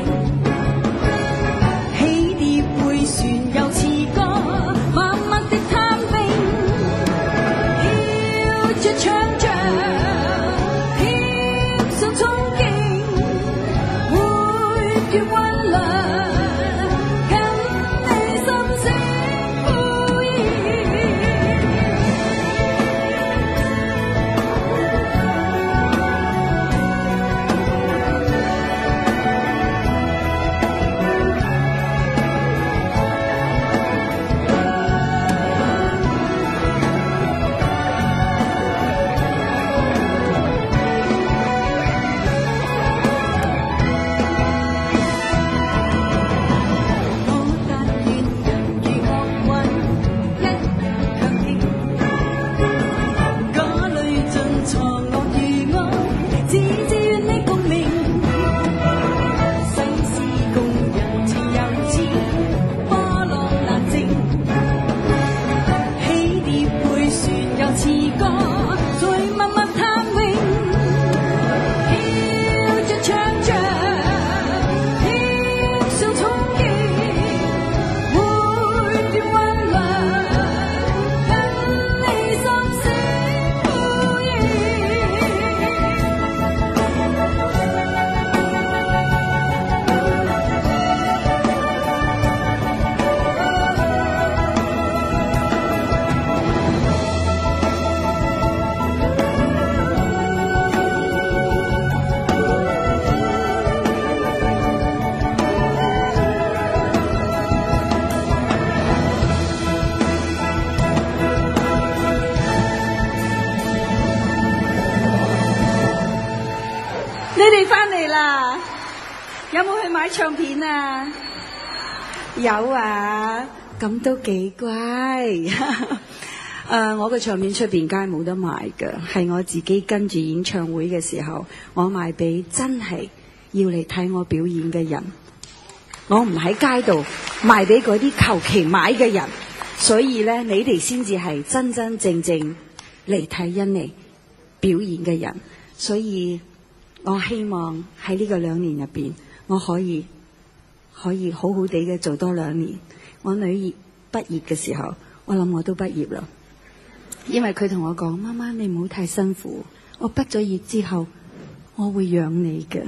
起跌回旋又似歌，默默的探榮，飄着唱着，添上憧憬，會斷溫良。有冇去買唱片啊？有啊，咁都幾乖。我嘅唱片出邊街冇得賣㗎，係我自己跟住演唱會嘅時候，我賣俾真係要嚟睇我表演嘅人。我唔喺街度賣俾嗰啲求其買嘅人，所以咧，你哋先至係真真正正嚟睇甄妮表演嘅人。所以我希望喺呢個2年入邊，我可以好好地嘅做多2年。我女兒畢業嘅時候，我諗我都畢業啦，因為佢同我講：媽媽你唔好太辛苦，我畢咗業之後，我會養你嘅。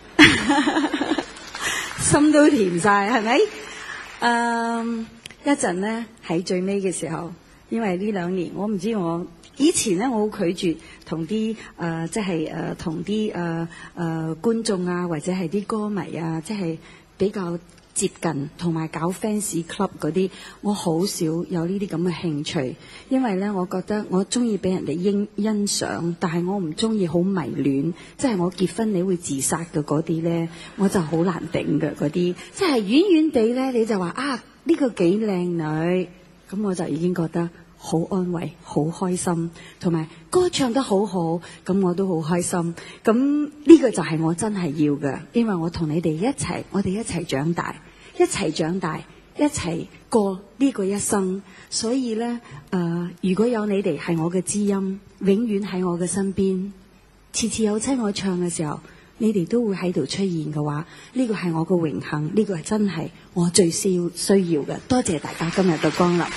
心都甜晒，係咪？一陣呢，喺最尾嘅時候，因為呢2年我唔知我。以前咧，我好拒絕同啲同啲觀眾啊，或者係啲歌迷啊，即係比較接近，同埋搞 fans club 嗰啲，我好少有呢啲咁嘅興趣，因為咧，我覺得我中意俾人哋欣賞，但係我唔中意好迷戀，即係我結婚你會自殺嘅嗰啲咧，我就好難頂嘅嗰啲，即係遠遠地咧你就話啊呢個幾靚女，咁我就已經覺得好安慰，好開心，同埋歌唱得好好，咁我都好開心。咁呢個就係我真係要嘅，因為我同你哋一齊，我哋一齊長大，一齊長大，一齊過呢個一生。所以呢，如果有你哋係我嘅知音，永遠喺我嘅身邊，次次有親我唱嘅時候，你哋都會喺度出現嘅話，呢個係我嘅榮幸，呢個係真係我最需要嘅。多謝大家今日嘅光臨。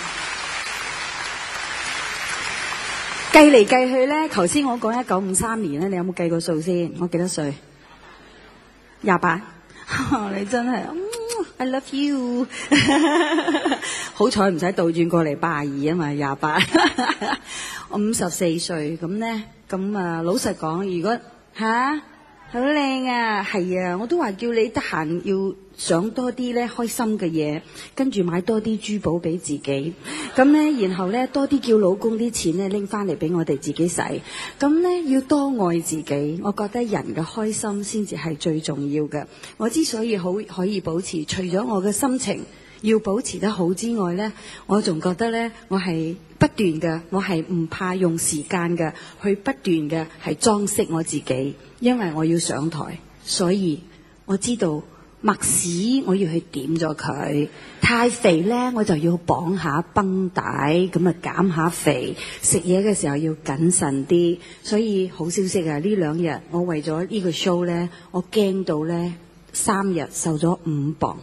計嚟計去咧，頭先我講1953年咧，你有冇計過數先？我幾多歲？28。你真係，I love you 。好彩唔使倒轉過嚟82啊嘛，28。我54歲，咁咧，咁老實講，如果好靚啊，係啊，我都話叫你得閒要想多啲咧開心嘅嘢，跟住買多啲珠寶俾自己，咁咧然後咧多啲叫老公啲錢咧拎翻嚟俾我哋自己使，咁咧要多愛自己，我覺得人嘅開心先至係最重要嘅。我之所以可以保持，除咗我嘅心情要保持得好之外咧，我仲覺得咧我係不斷嘅，我係唔怕用時間嘅去不斷嘅係裝飾我自己，因為我要上台，所以我知道麥屎我要去點咗佢，太肥咧我就要綁下繃帶，咁啊減下肥，食嘢嘅時候要謹慎啲。所以好消息啊，呢2日我為咗呢個 show 咧，我驚到咧3日瘦咗5磅。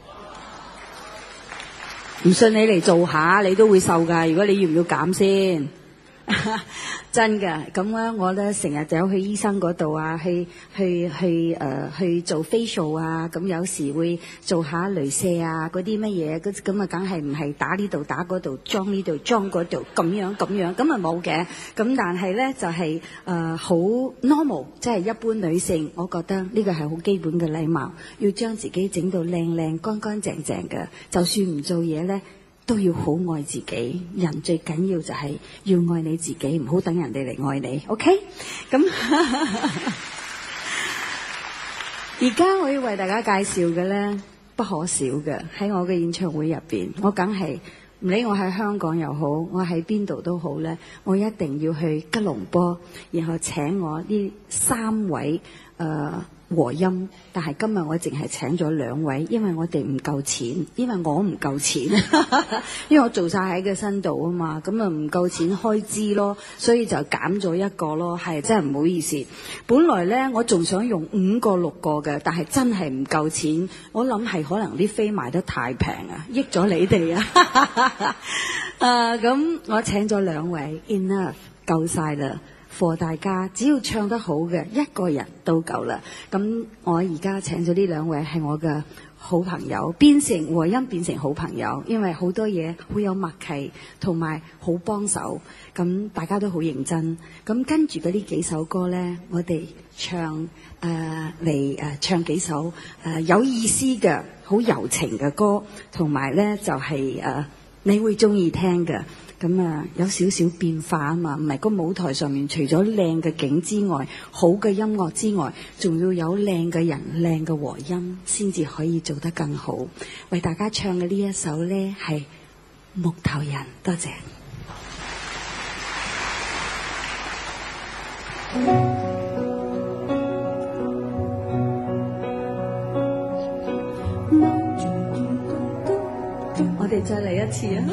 唔信你嚟做下，你都會瘦㗎。如果你要唔要減先？真嘅，咁咧我咧成日走去醫生嗰度啊，去做 facial 啊，咁有時會做下雷射啊，嗰啲乜嘢，咁啊梗係唔係打呢度打嗰度，裝呢度裝嗰度咁樣，咁啊冇嘅。咁但係咧就係好 normal， 即係一般女性，我覺得呢個係好基本嘅禮貌，要將自己整到靚靚乾乾淨淨嘅，就算唔做嘢咧，都要好愛自己。人最緊要就係要愛你自己，唔好等人哋嚟愛你。OK？ 咁而家我要為大家介紹嘅呢，不可少嘅喺我嘅演唱會入邊，我梗係唔理我喺香港又好，我喺邊度都好呢，我一定要去吉隆坡，然後請我呢3位和音，但係今日我淨係請咗2位，因為我哋唔夠錢，因為我唔夠錢，因為我做晒喺個身度啊嘛，咁啊唔夠錢開支咯，所以就減咗1個咯，係真係唔好意思。本來呢，我仲想用5個6個嘅，但係真係唔夠錢，我諗係可能啲飛賣得太平啊，益咗你哋啊。咁我請咗2位 ，enough 夠晒啦。for 大家，只要唱得好嘅1個人都夠啦。咁我而家請咗呢2位係我嘅好朋友，變成和音變成好朋友，因為好多嘢好有默契，同埋好幫手。咁大家都好認真。咁跟住嗰呢幾首歌呢，我哋唱唱幾首有意思嘅、好柔情嘅歌，同埋呢就係你會中意聽嘅。咁有少少變化啊嘛，唔係個舞台上面除咗靚嘅景之外，好嘅音樂之外，仲要有靚嘅人、靚嘅和音，先至可以做得更好。為大家唱嘅呢一首呢係木頭人，多謝。我哋再嚟一次啊！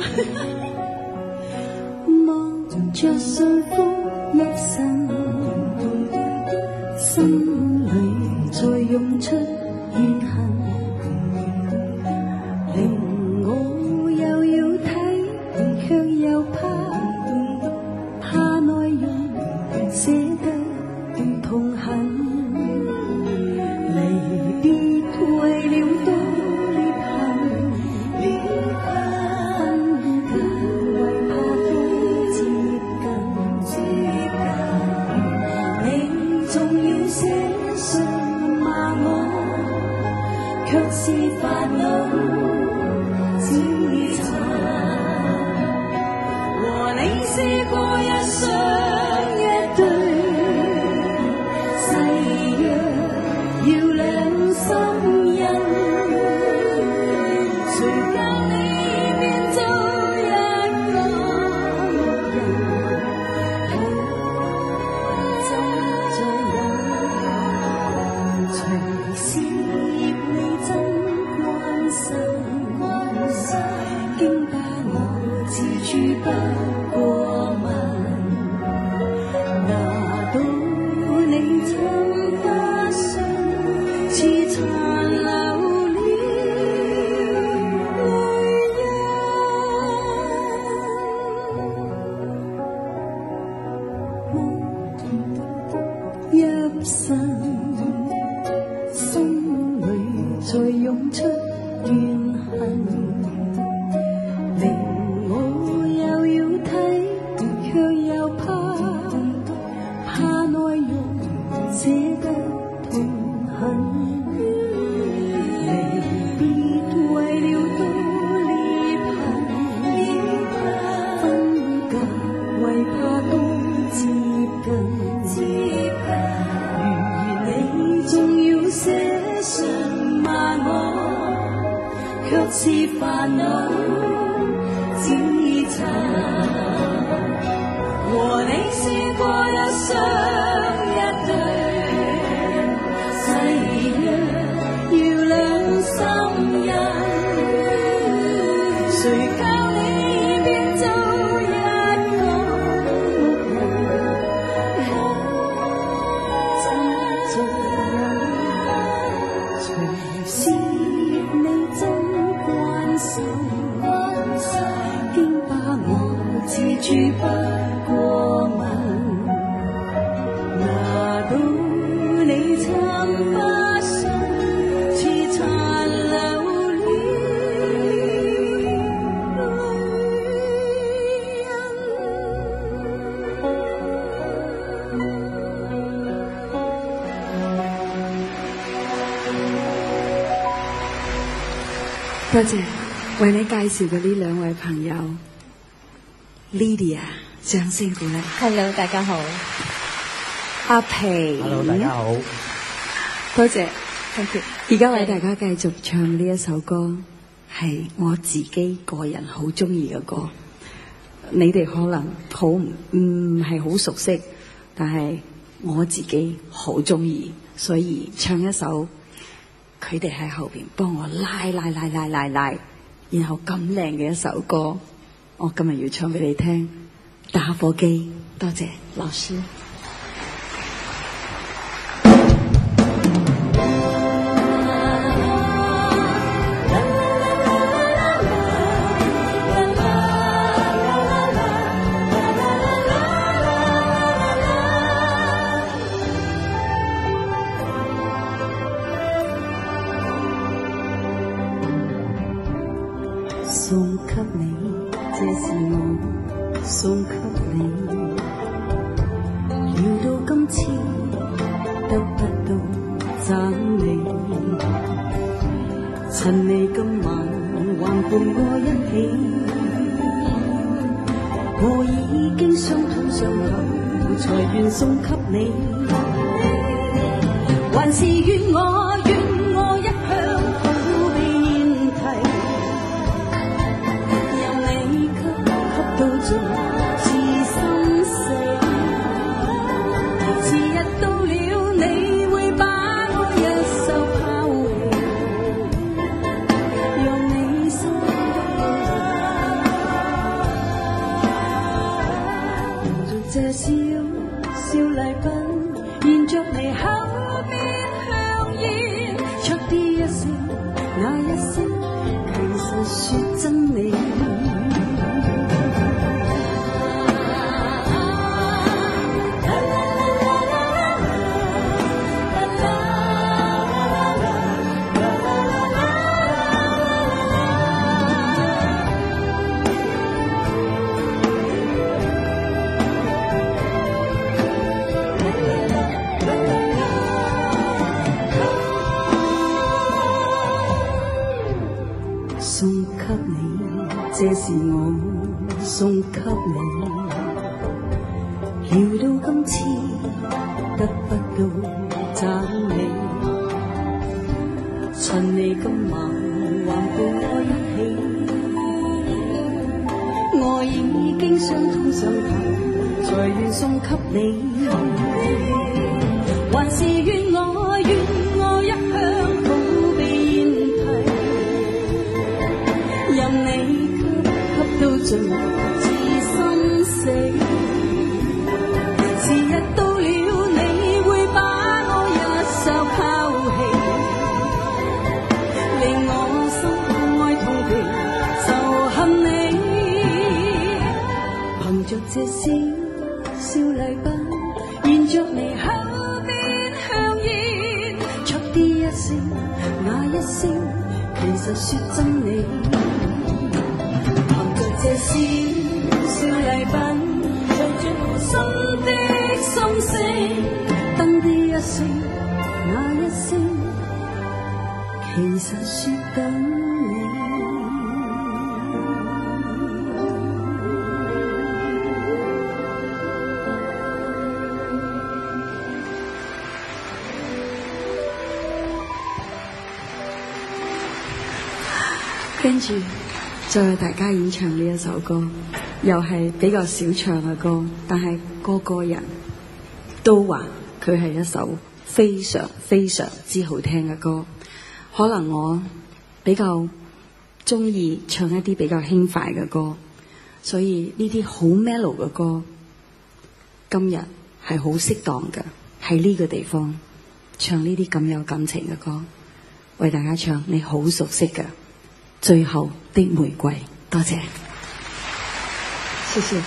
望着信封一生，心裏再湧出怨恨，令我又要睇，卻又怕內容寫得痛恨，離別為了多裂痕。寫信罵我， 不過問，拿到你參花信，似殘留了淚印。入神，心裏再湧出怨恨，令我又要睇，卻又怕內容寫得痛恨。離別為了多裂痕，分隔為怕多接近。如你縱要寫信罵我，卻是煩惱自尋。和你試過一雙一對，誓約要兩心印。誰教你別做一個木人，真做人？隨是你真關心，竟把我自處不過問，拿到你參花信，似殘留了淚多謝為你介紹嘅呢兩位朋友 ，Lydia， 掌聲鼓勵。 Hello， 大家好。 阿皮 Hello， 大家好。 多謝 ，thank you。而家為大家繼續唱呢一首歌，係我自己個人好中意嘅歌。你哋可能好唔係好熟悉，但係我自己好中意，所以唱一首。佢哋喺後邊幫我拉，然後咁靚嘅一首歌，我今日要唱俾你聽。打火機，多謝老師。 送給你，這是我送給你。料到今次得不到讚美，趁你今晚還伴我一起，我已經傷痛上頭，才願送給你。還是願我一向好被厭棄。到盡是心死，遲日到了你會把我一手拋棄，讓你心用着這小禮品，燃着你口邊香煙，出啲一聲那一聲，其實說真理。送給你，這是我送給你。料到今次得不到讚美，趁你今晚還伴我一起，我已經傷痛上頭，才願送給你。還是願我一向好被厭棄。任你給到盡，自死。時日到了，你會把我一手拋棄，令我心哀痛地仇恨你。憑着這小禮品，沿着你口邊香煙，出啲一聲那一聲，其實說真理。憑着這小禮品，隨着我心的心聲，燈啲一聲那一聲，其實說緊你。 跟住再為大家演唱呢一首歌，又係比較少唱嘅歌，但係個個人都話佢係一首非常非常之好聽嘅歌。可能我比較中意唱一啲比較輕快嘅歌，所以呢啲好 mellow 嘅歌今日係好適當嘅，喺呢個地方唱呢啲咁有感情嘅歌，為大家唱你好熟悉嘅最後的玫瑰。多謝，謝謝。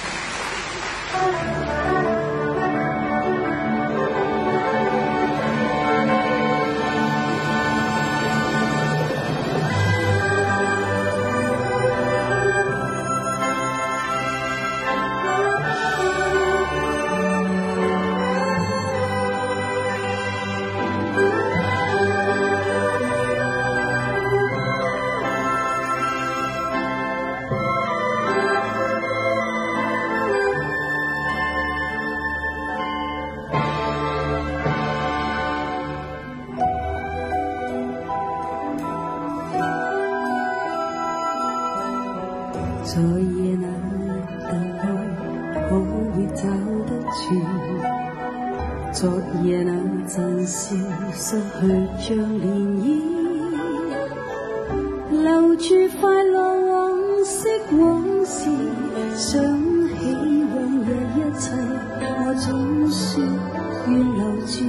在夜那等愛，我會找得住；昨夜那陣笑，失去像漣漪，留住快樂往昔往事，想起往日一切，我總說願留住。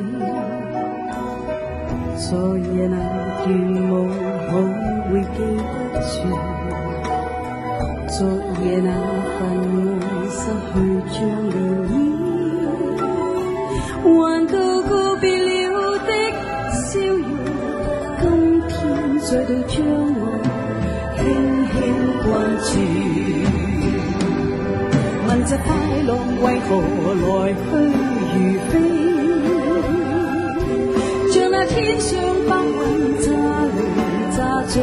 昨夜那段夢，我會記得住。昨夜那份愛失去像漣漪，還高高別了的笑容，今天再度將我輕輕關注。問這快樂為何來去如飛，像那天上白雲乍來乍聚，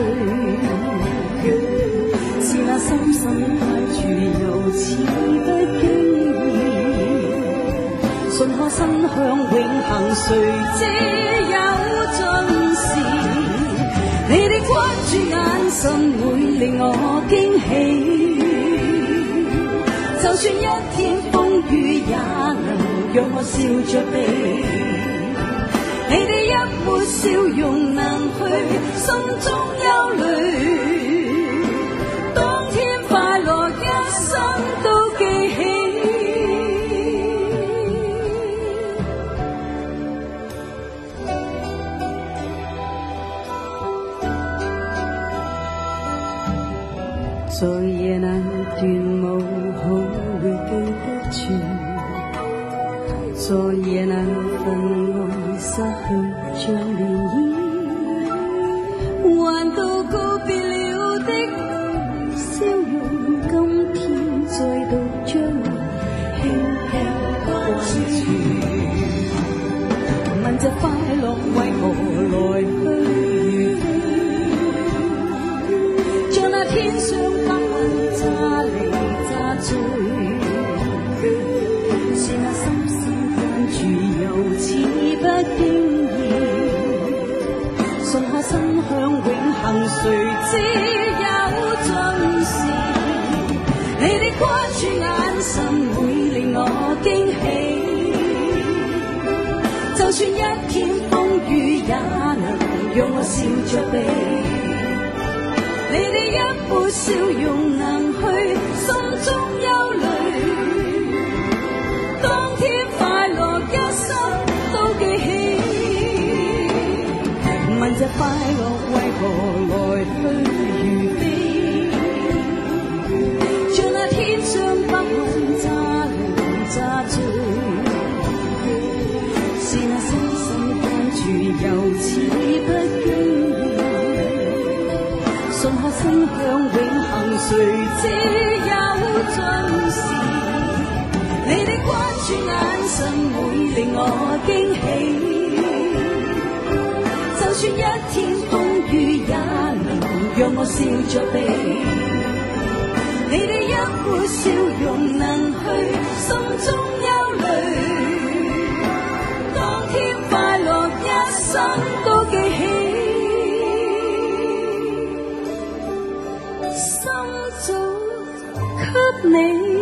是那深深帶住又似不經意，順可伸向永恆，誰知有盡時，你的關注眼神會令我驚喜，就算一天風雨也能讓我笑着避，你的一抹笑容能去心中憂慮，快樂一生都記起。昨夜那段夢好會記得住，昨夜那份愛失去像漣漪，還到告別了的笑容，今天再度將我輕輕關注。問這快樂為何來去如飛，像那天上白雲乍嚟乍聚，是那深深關注又似不經意，順可伸向永恆，誰知有盡時，你的關注眼神會令我驚喜，就算一天風雨也能讓我笑着避，你的一抹笑容能去心中憂慮， 問這快樂為何來去如飛？像那天上白雲乍亮乍醉，是那星星看住又似不經意，送下聲響永恆，誰知有盡時。你的關注眼神會令我驚喜。就算一天風雨也能讓我笑着避，你的一抹笑容能去心中憂慮，當天快樂一生都記起，心早給你。